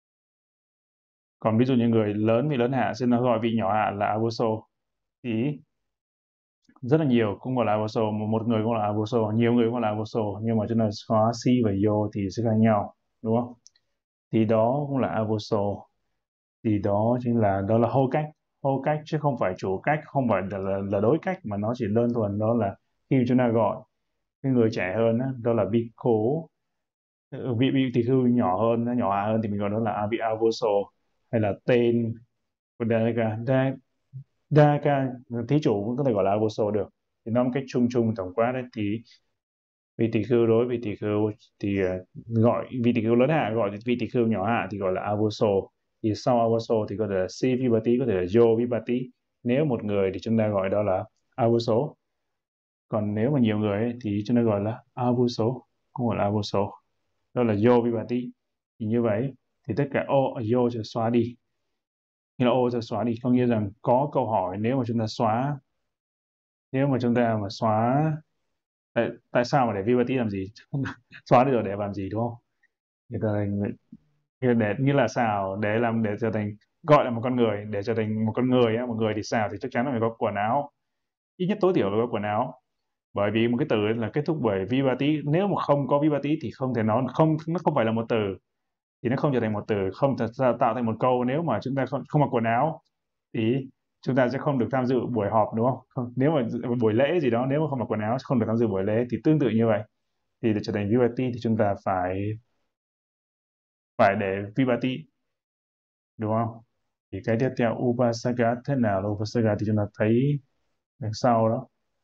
còn ví dụ như người lớn vị lớn hạ, xin nó gọi vị nhỏ hạ là Avoso, thì rất là nhiều cũng gọi là Avoso, một người cũng là Avoso, nhiều người cũng là Avoso, nhưng mà chúng ta xóa si và yo thì sẽ khác nhau, đúng không? Thì đó cũng là Avoso. Thì đó chính là đó là hô cách, hô cách chứ không phải chủ cách, không phải là, là, là đối cách, mà nó chỉ đơn thuần đó là khi chúng ta gọi cái người trẻ hơn đó, đó là Biko, vị vị tỷ khưu nhỏ hơn, nó nhỏ hơn thì mình gọi đó là vị Avoso, hay là tên của Daka, Da, Daka thí chủ cũng có thể gọi là Avoso được. Thì nó một cách chung chung tổng quát đấy, thì vị tỷ khưu đối với vị tỷ khưu thì uh, gọi vị tỷ khưu lớn hạ gọi vị tỷ khưu nhỏ hạ thì gọi là Avoso. Thì sau Avoso thì có thể là Si Vipati, có thể là Yo Vipati. Nếu một người thì chúng ta gọi đó là Avoso, còn nếu mà nhiều người ấy, thì chúng ta gọi là Avoso, cũng gọi là Avoso, đó là Yo Vipati. Thì như vậy thì tất cả O ở Yo sẽ xóa đi, như là O sẽ xóa đi, có nghĩa rằng có câu hỏi nếu mà chúng ta xóa, nếu mà chúng ta mà xóa tại, tại sao mà để Vipati làm gì xóa đi rồi để làm gì, đúng không? Người ta như để như là xào để làm để trở thành, gọi là một con người, để trở thành một con người á, một người thì xào thì chắc chắn là phải có quần áo, ít nhất tối thiểu phải có quần áo, bởi vì một cái từ là kết thúc bởi vibati, nếu mà không có vibati thì không thể nói, không, nó không phải là một từ, thì nó không trở thành một từ, không thể tạo thành một câu. Nếu mà chúng ta không, không mặc quần áo thì chúng ta sẽ không được tham dự buổi họp, đúng không? Không, nếu mà buổi lễ gì đó, nếu mà không mặc quần áo không được tham dự buổi lễ, thì tương tự như vậy, thì để trở thành vibati thì chúng ta phải phải để vibati, đúng không? Thì cái tiếp theo Upasaka, thế nào là Upasaka thì chúng ta thấy đằng sau đó.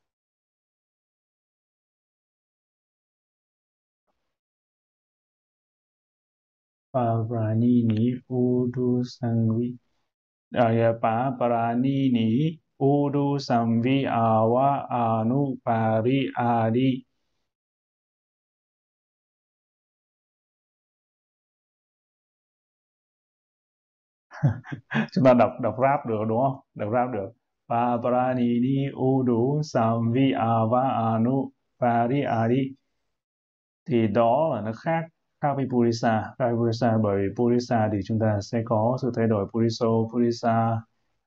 Paranini Udu Sangvi, à, Pa Paranini Udu Samvi Awa Anu Pari Adi. Chúng ta đọc đọc rap được đúng không? Đọc rap được. Pa Paranini Udu Samvi Awa Anu Pari Adi. Thì đó là nó khác, khác với Purisa, khác với Purisa, bởi vì Purisa thì chúng ta sẽ có sự thay đổi Puriso, Purisa,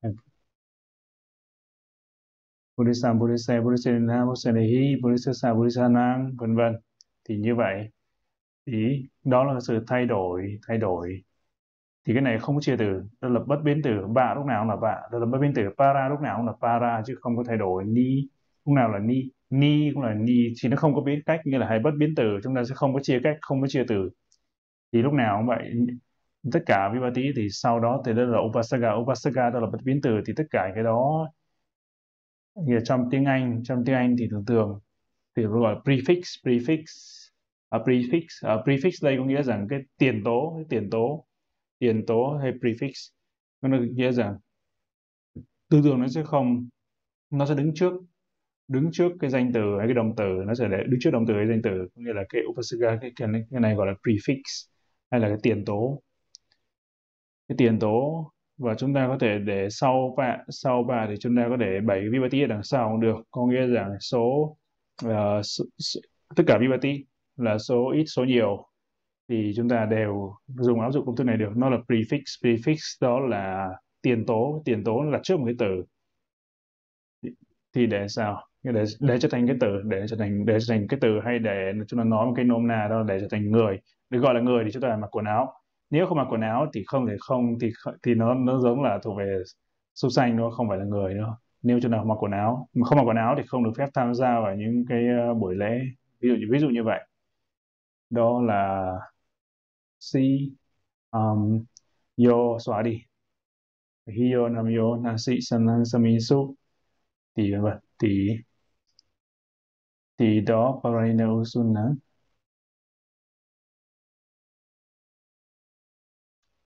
Purisa, Purisa, Purisanam, Purisanehi, Purisasa, Purisanang, vân vân. Thì như vậy thì đó là sự thay đổi, thay đổi. Thì cái này không có chia từ, đó là bất biến từ, bạ lúc nào cũng là bạ, đó là bất biến từ, para lúc nào cũng là para chứ không có thay đổi, ni lúc nào là ni, ni cũng là ni, thì nó không có biến cách, như là hay bất biến từ, chúng ta sẽ không có chia cách, không có chia từ. Thì lúc nào cũng vậy, tất cả vibati thì sau đó thì đó là upasaka, upasaka đó là bất biến từ, thì tất cả cái đó thì trong tiếng Anh, trong tiếng Anh thì thường thường thì gọi là prefix, prefix, à, prefix, à, prefix đây có nghĩa rằng cái tiền tố, cái tiền tố, tiền tố hay prefix, nó nghĩa rằng tư tưởng nó sẽ không, nó sẽ đứng trước, đứng trước cái danh từ hay cái động từ, nó sẽ để đứng trước động từ hay danh từ, có nghĩa là cái upasaka, cái, cái, này, cái này gọi là prefix, hay là cái tiền tố, cái tiền tố. Và chúng ta có thể để sau và sau và thì chúng ta có để bảy cái vibati ở đằng sau cũng được, có nghĩa rằng số, uh, số, số tất cả vibati là số ít số nhiều thì chúng ta đều dùng áp dụng công thức này được. Nó là prefix, prefix đó là tiền tố, tiền tố là trước một cái từ, thì để sao, để để trở thành cái từ, để trở thành để trở thành cái từ, hay để chúng ta nói một cái nôm na đó, để trở thành người, được gọi là người thì chúng ta mặc quần áo. Nếu không mặc quần áo thì không thể không thì thì nó nó giống là thuộc về súc sanh, nó không phải là người nữa. Nếu chúng ta mặc quần áo, mà không mặc quần áo thì không được phép tham gia vào những cái uh, buổi lễ, ví dụ ví dụ như vậy. Đó là si, um, yo xóa đi, hiyo nam yo nasi sanan samisu, thì vậy thì, thì đó Parayana Usuna.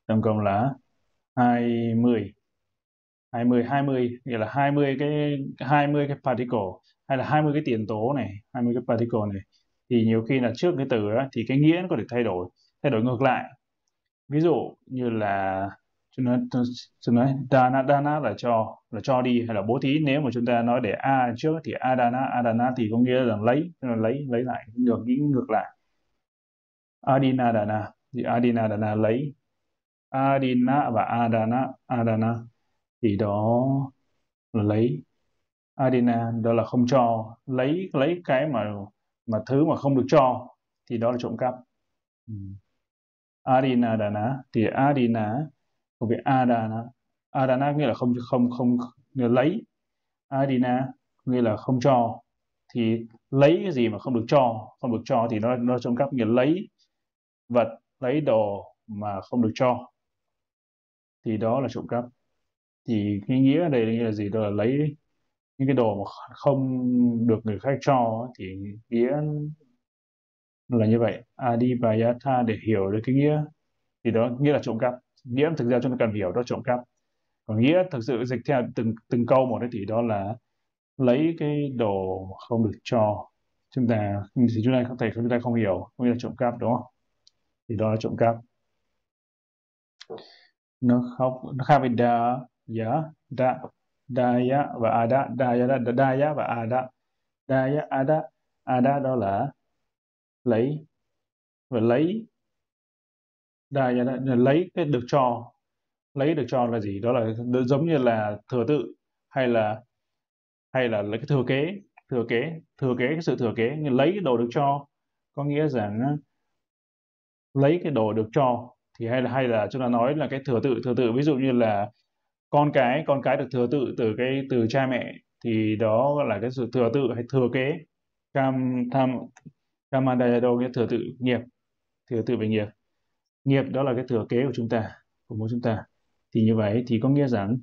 tổng cộng là hai mươi. hai mươi hai mươi nghĩa là hai mươi cái hai mươi cái particle, hay là hai mươi cái tiền tố này, hai mươi cái particle này, thì nhiều khi là trước cái từ đó, thì cái nghĩa nó có thể thay đổi, thay đổi ngược lại. Ví dụ như là chúng nói chúng nói dana, dana là cho, là cho đi hay là bố thí. Nếu mà chúng ta nói để a trước thì adana, adana thì có nghĩa là lấy, là lấy lấy lại, ngược nghĩ ngược lại. Adina dana thì adina dana lấy, adina và adana, adana thì đó là lấy. Adina đó là không cho, lấy lấy cái mà mà thứ mà không được cho thì đó là trộm cắp. Ừ. Adina dana thì adina thuộc về adana. Adana nghĩa là không không không nghĩa là lấy. Adina nghĩa là không cho, thì lấy cái gì mà không được cho, không được cho thì nó nó trộm cắp, nghĩa là lấy vật, lấy đồ mà không được cho thì đó là trộm cắp. Thì cái nghĩa ở đây là nghĩa là gì, đó là lấy những cái đồ mà không được người khác cho, thì nghĩa là như vậy. Adipayatha để hiểu được cái nghĩa thì đó nghĩa là trộm cắp. Nghĩa thực ra chúng ta cần hiểu đó, trộm cắp. Còn nghĩa thực sự dịch theo từng từng câu một đấy thì đó là lấy cái đồ không được cho chúng ta, thì chúng ta không thể chúng ta không hiểu, nghĩa là trộm cắp, đúng không? Thì đó là trộm cắp. Nó không, nó khác với da, ya, da, daya và ada. Daya, daya và ada. Daya, ada, ada đó là lấy, và lấy. Daya là lấy cái được cho. Lấy được cho là gì, đó là giống như là thừa tự, hay là hay là lấy cái thừa kế. Thừa kế, thừa kế cái sự thừa kế, nhưng lấy cái đồ được cho có nghĩa rằng lấy cái đồ được cho, thì hay là hay là chúng ta nói là cái thừa tự. Thừa tự ví dụ như là con cái con cái được thừa tự từ cái từ cha mẹ, thì đó là cái sự thừa tự hay thừa kế. Cam tham Kamadayado nghĩa thừa tự nghiệp, thừa tự về nghiệp. Nghiệp đó là cái thừa kế của chúng ta, của mỗi chúng ta. Thì như vậy thì có nghĩa rằng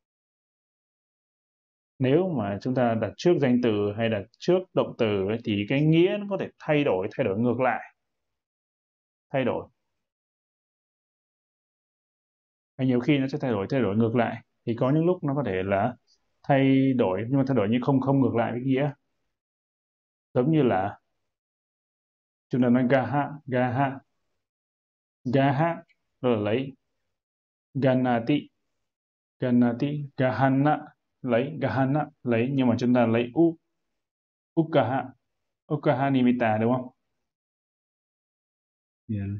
nếu mà chúng ta đặt trước danh từ hay đặt trước động từ ấy, thì cái nghĩa nó có thể thay đổi, thay đổi ngược lại, thay đổi, hay nhiều khi nó sẽ thay đổi, thay đổi ngược lại. Thì có những lúc nó có thể là thay đổi, nhưng mà thay đổi nhưng không không ngược lại với nghĩa. Giống như là chúng ta nói gaha, gaha, gaha đó là lấy. Ganati, ganati, gahana lấy, gahana lấy, nhưng mà chúng ta lấy u, ukaha, ukaha nimitta, đúng không? Yeah.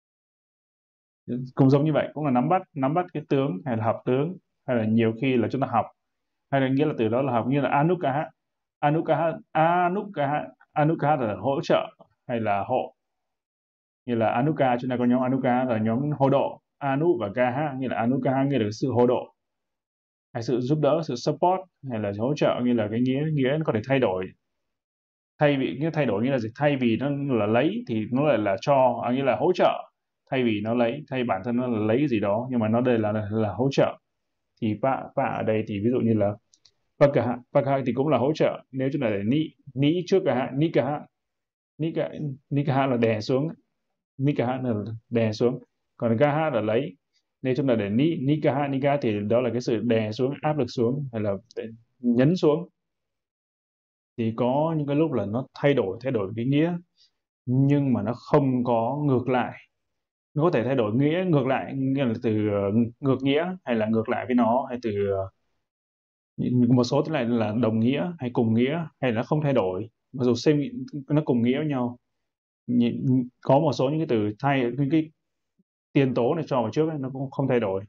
Cũng giống như vậy, cũng là nắm bắt, nắm bắt cái tướng hay là học tướng, hay là nhiều khi là chúng ta học, hay là nghĩa là từ đó là học, như là anukaha. Anukaha, anukaha, anukaha là hỗ trợ hay là hộ. Như là anuka, chúng ta có nhóm anuka là nhóm hộ độ. Anu và kaha như là anukaha nghĩa là sự hộ độ, hay sự giúp đỡ, sự support, hay là hỗ trợ, như là cái nghĩa nghĩa nó có thể thay đổi. Thay vì nghĩa thay đổi nghĩa là gì, thay vì nó là lấy thì nó lại là cho, à, nghĩa là hỗ trợ. Thay vì nó lấy, thay bản thân nó là lấy cái gì đó, nhưng mà nó đây là là, là hỗ trợ. Thì pa pa ở đây thì ví dụ như là pakaha, pakaha thì cũng là hỗ trợ. Nếu chúng ta để ni, ni trước cả ha, nikaha, nika, nikaha là đè xuống, nikaha là đè xuống. Còn gaha là lấy. Nếu chúng ta để ni, nikaha, nikaha thì đó là cái sự đè xuống, áp lực xuống, hay là nhấn xuống. Thì có những cái lúc là nó thay đổi, thay đổi cái nghĩa, nhưng mà nó không có ngược lại. Nó có thể thay đổi nghĩa ngược lại, nghĩa là từ uh, ngược nghĩa, hay là ngược lại với nó, hay từ uh, một số thế này là đồng nghĩa hay cùng nghĩa, hay là nó không thay đổi, mặc dù same, nó cùng nghĩa với nhau. Nhìn, có một số những cái từ thay, những cái tiền tố này cho vào trước ấy, nó cũng không thay đổi.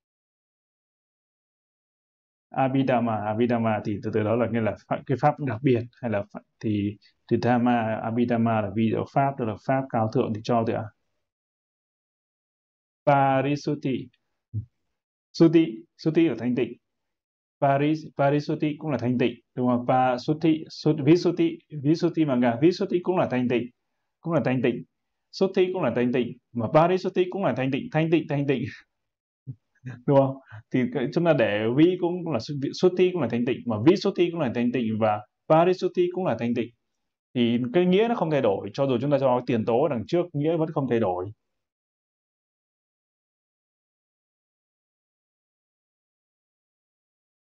Abhidhamma, Abhidhamma thì từ từ đó là nghĩa là cái pháp đặc biệt, hay là thì thì Dhamma, Abhidhamma là vì pháp, tức là pháp cao thượng, thì cho từ Parisuti. Suti, Suti là thanh tịnh. Paris, Parisuti cũng là thanh tịnh, đúng không? Pa Suti, Sut, Visuti, Visuti mà ngà, Visuti cũng là thanh tịnh, cũng là thanh tịnh. Suti cũng là thanh tịnh, mà Parisuti cũng là thanh tịnh, thanh tịnh, thanh tịnh, đúng không? Thì chúng ta để Vi cũng là Suti cũng là thanh tịnh, mà Visuti cũng là thanh tịnh, và Parisuti cũng là thanh tịnh. Thì cái nghĩa nó không thay đổi, cho dù chúng ta cho tiền tố đằng trước nghĩa vẫn không thay đổi.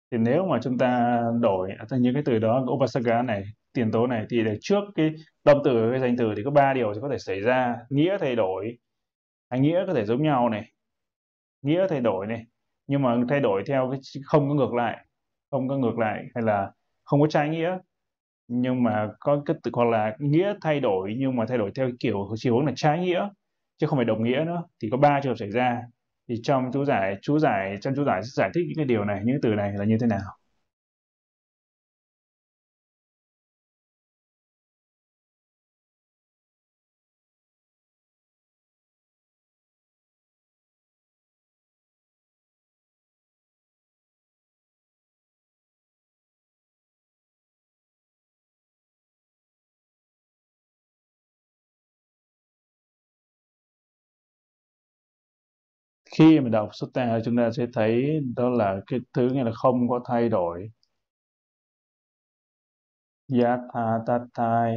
Thì nếu mà chúng ta đổi những cái từ đó, Upasaka này, tiền tố này, thì để trước cái động từ cái danh từ thì có ba điều có thể xảy ra: nghĩa thay đổi, hay nghĩa có thể giống nhau này, nghĩa thay đổi này, nhưng mà thay đổi theo cái không có ngược lại, không có ngược lại hay là không có trái nghĩa, nhưng mà có cái từ hoặc là nghĩa thay đổi nhưng mà thay đổi theo kiểu chiều hướng là trái nghĩa chứ không phải đồng nghĩa nữa. Thì có ba trường hợp xảy ra. Thì trong chú giải chú giải trong chú giải sẽ giải thích những cái điều này, những cái từ này là như thế nào. Khi mà đọc sutta chúng ta sẽ thấy đó là cái thứ nghĩa là không có thay đổi, yatha tathai.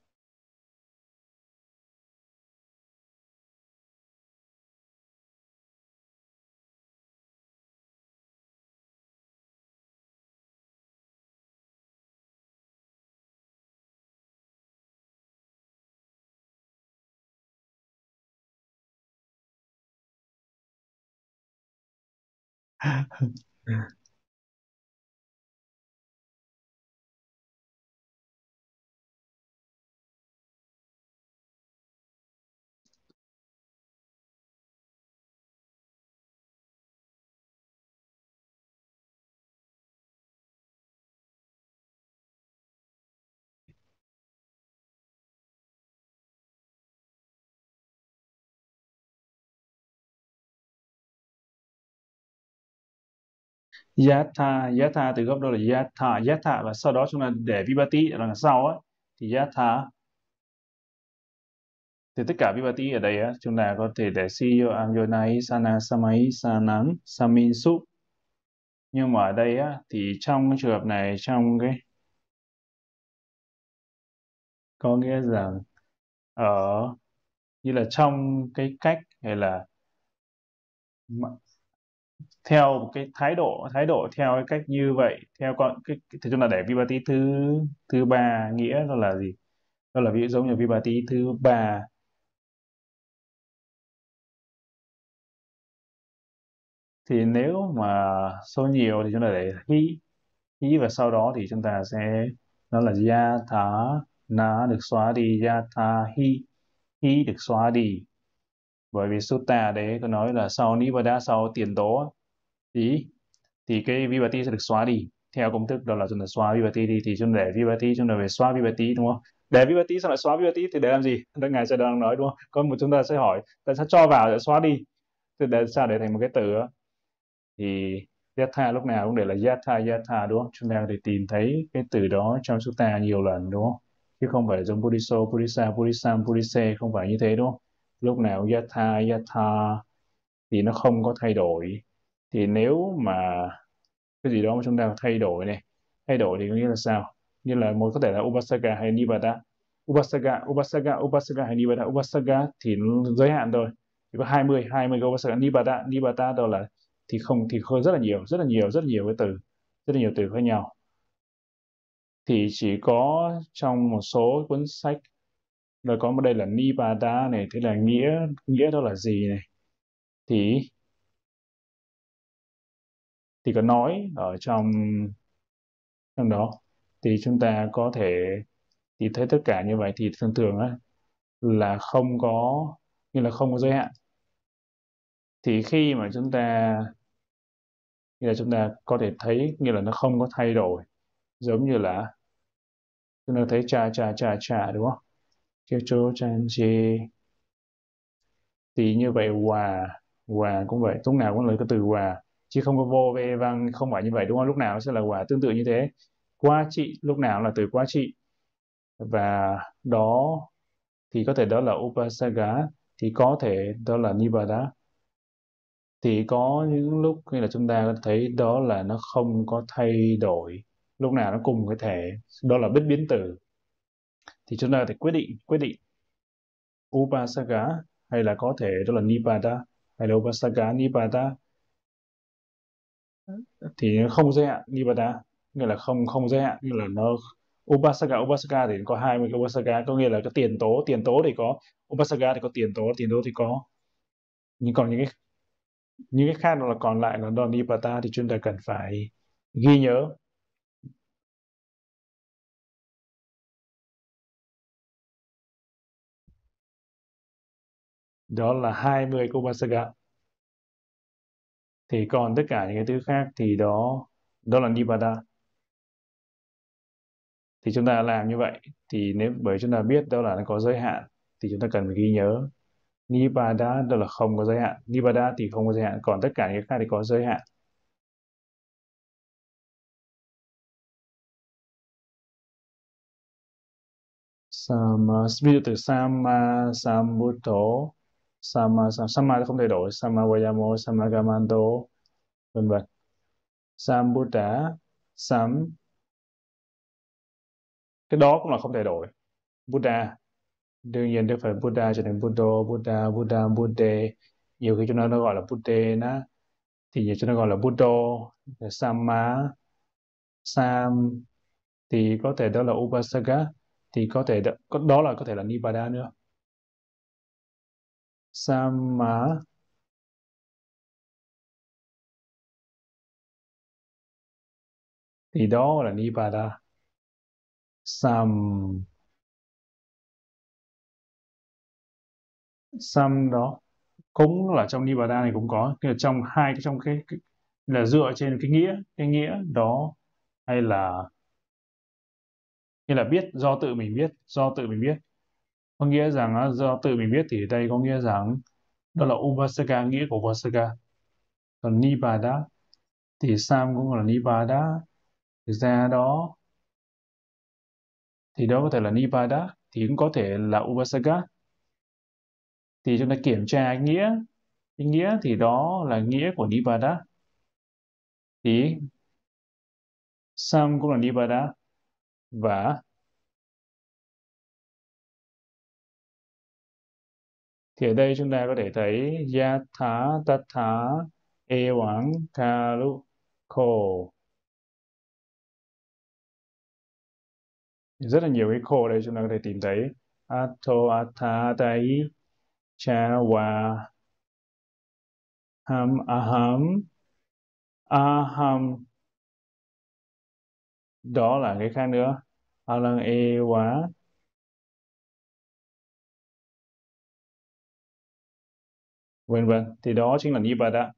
Yatha, yatha từ gốc đâu là yatha, yatha và sau đó chúng ta để vibati ở đằng sau á, thì yatha. Thì tất cả vibati ở đây á, chúng ta có thể để siyo amyonai sana samai sanang saminsu. Nhưng mà ở đây á, thì trong cái trường hợp này, trong cái có nghĩa rằng ở như là trong cái cách hay là theo một cái thái độ thái độ theo cái cách như vậy, theo con cái thì chúng ta để vibati thứ thứ ba nghĩa đó là gì, đó là ví dụ giống như vibati thứ ba. Thì nếu mà số nhiều thì chúng ta để hi hi và sau đó thì chúng ta sẽ nó là yatha, na được xóa đi, yatha hi, hi được xóa đi, bởi vì sutta đấy có nói là sau nibbada, sau tiền tố thì thì cái vibati sẽ được xóa đi. Theo công thức đó là chúng ta xóa vibati đi, thì chúng ta để vibati, chúng ta phải xóa vibati, đúng không? Để vibati xong lại xóa vibati thì để làm gì? Đó ngài sẽ đang nói, đúng không? Còn một chúng ta sẽ hỏi tại sao cho vào để xóa đi, thì để sao để thành một cái từ đó. Thì yatha lúc nào cũng để là yatha yatha, đúng không? Chúng ta có thể tìm thấy cái từ đó trong sutta nhiều lần, đúng không? Chứ không phải giống Buddhiso, Buddhisa, Buddhisam, Buddhise, không phải như thế, đúng không? Lúc nào yatha yatha thì nó không có thay đổi. Thì nếu mà cái gì đó mà chúng ta thay đổi này, thay đổi thì có nghĩa là sao? Như là một có thể là upasaka hay nibbada. Upasaka upasaka upasaka hay nibbada. Upasaka thì nó giới hạn thôi, chỉ có hai mươi hai mươi cái upasaka. Nibbada nibbada đó là thì không, thì khơi rất là nhiều rất là nhiều rất là nhiều cái từ, rất là nhiều từ khác nhau. Thì chỉ có trong một số cuốn sách rồi có một đây là nibbada này, thế là nghĩa nghĩa đó là gì này, thì thì có nói ở trong trong đó. Thì chúng ta có thể thì thấy tất cả như vậy thì thường thường á là không có, như là không có giới hạn. Thì khi mà chúng ta như là chúng ta có thể thấy như là nó không có thay đổi, giống như là chúng ta thấy cha cha cha cha, đúng không? Kêu chô chan chê, thì như vậy hòa hòa cũng vậy, lúc nào cũng là cái từ hòa, chứ không có vô ve văng, không phải như vậy, đúng không? Lúc nào sẽ là hòa tương tự như thế. Quá trị lúc nào là từ quá trị, và đó thì có thể đó là upasaka, thì có thể đó là nibbada. Thì có những lúc như là chúng ta có thấy đó là nó không có thay đổi, lúc nào nó cùng cái thể, đó là bất biến từ. Thì chúng ta có thể quyết định quyết định upasaka hay là có thể đó là nibbada, hay là upasaka nibbada. thì nó không giới hạn Nibbana, nghĩa là không không giới hạn, nghĩa là nó Upasaka Upasaka thì có hai mươi cái Upasaka, có nghĩa là cái tiền tố tiền tố thì có Upasaka thì có tiền tố tiền tố thì có, nhưng còn những cái những cái khác là còn lại là đó Nibbana thì chúng ta cần phải ghi nhớ. Đó là hai mươi cái Upasaka, thì còn tất cả những cái thứ khác thì đó đó là Nibbana. Thì chúng ta làm như vậy, thì nếu bởi chúng ta biết đó là nó có giới hạn thì chúng ta cần phải ghi nhớ Nibbana đó là không có giới hạn, Nibbana thì không có giới hạn, còn tất cả những cái khác thì có giới hạn. Sama, ví dụ từ Sama Sambuddho, Sama Sam, Sama không thay đổi, Sama Vayamo, Sama Gamanto, vân vân. Sambuddha, Sam, cái đó cũng là không thay đổi. Buddha, đương nhiên nếu phải Buddha cho nên Buddha, Buddha, Buddha, Buddhe, nhiều khi chúng nó nó gọi là Buddhe đó, thì chúng nó gọi là Buddha, Samma, Sam, thì có thể đó là Upasaka, thì có thể đó, đó là có thể là Nibbana nữa. Samma thì đó là Nibbana. Sam, Sam đó cũng là trong Nibbana này cũng có, tức là trong hai cái trong cái, cái là dựa trên cái nghĩa cái nghĩa đó, hay là như là biết do tự mình biết do tự mình biết có nghĩa rằng á, do tự mình biết thì ở đây có nghĩa rằng đó là Upasaka, nghĩa của Upasaka. Còn Nibbana thì Sam cũng là Nibbana, thực ra đó thì đó có thể là Nibbana thì cũng có thể là Upasaka, thì chúng ta kiểm tra cái nghĩa cái nghĩa thì đó là nghĩa của Nibbana, thì Sam cũng là Nibbana. Và thì ở đây chúng ta có thể thấy Yatha Tatha Evaṁ Kalu Ko, rất là nhiều cái ko đây chúng ta có thể tìm thấy Atho Atha Tai Cha Wa Ham Aham Aham, đó là cái khác nữa, Alang E Wa, vân vân, thì đó chính là Nibbana.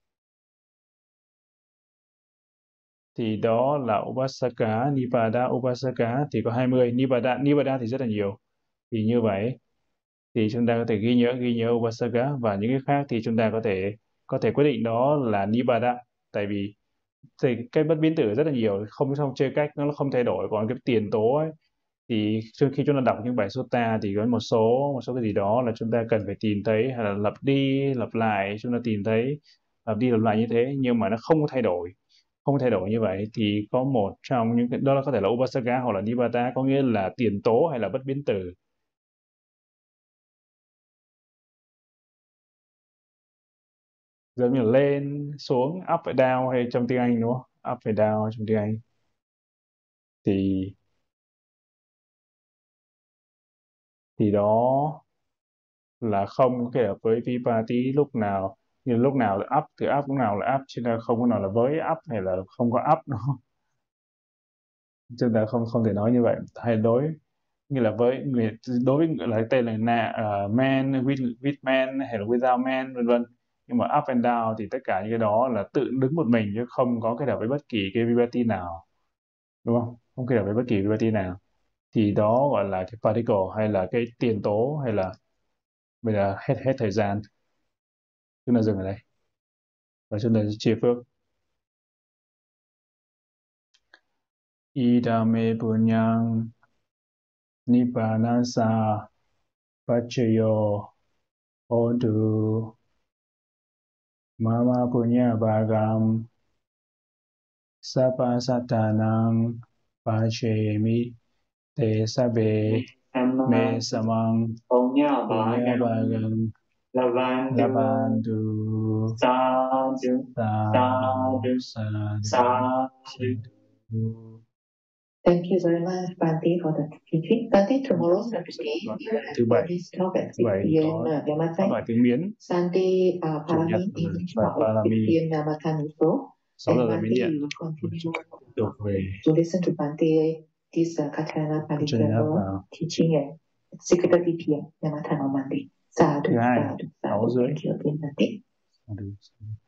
Thì đó là Upasaka, Nibbana, Upasaka thì có hai mươi, Nibbana, Nibbana thì rất là nhiều. Thì như vậy thì chúng ta có thể ghi nhớ ghi nhớ Upasaka, và những cái khác thì chúng ta có thể có thể quyết định đó là Nibbana, tại vì thì cái bất biến tử rất là nhiều, không không chơi cách nó không thay đổi. Còn cái tiền tố ấy thì khi chúng ta đọc những bài sutta thì có một số một số cái gì đó là chúng ta cần phải tìm thấy, hay là lặp đi lặp lại chúng ta tìm thấy, lặp đi lặp lại như thế nhưng mà nó không có thay đổi, không thay đổi như vậy thì có một trong những cái đó là có thể là Upasaka hoặc là Nibbana, có nghĩa là tiền tố hay là bất biến tử. Giống như là lên xuống, up và down hay trong tiếng Anh đúng không, up và down trong tiếng Anh, thì thì đó là không có kết hợp với Vipati lúc nào, như lúc nào là up thì up, lúc nào là up, chứ là không có nào là với up hay là không có up đâu. Chúng ta không không thể nói như vậy. Hay đối như là với người, đối với là tên là na, uh, man with, with man hay là without man vân vân, nhưng mà up and down thì tất cả những cái đó là tự đứng một mình chứ không có kết hợp với bất kỳ cái Vipati nào, đúng không, không kết hợp với bất kỳ Vipati nào, thì đó gọi là cái particle hay là cái tiền tố, hay là bây giờ hết hết thời gian, chúng ta dừng ở đây và chúng ta chia phước. Idame punyang nibbanasa pachayo hotu mama punya bhagam sapa satanang pachemi te sabe me samang Punya punya bhagam bhagam Lavandu labantu. Sa Sadhu, Sadhu, sadhu, sadhu, sadhu. Thank you very much, Bhante, for the teaching. Bhante, tomorrow Saturday, we will thứ bảy have this talk at thứ six bảy p m có uh, phát Yamatai. bài tiếng Miến, Sunday, uh, chủ nhật Parami evening và talk at six Parami p m Yamatan also. sáu And giờ là Miến Bhante, Điện. you will continue Tiếp tục về to listen to Bhante, this uh, Katana cho nên Paligrapher vào teaching at six thirty p m Yamatan on Monday. Sadhu, thứ hai sadhu, sáu sadhu. rưỡi. Thank you again, Bhante. Sadhu, sadhu.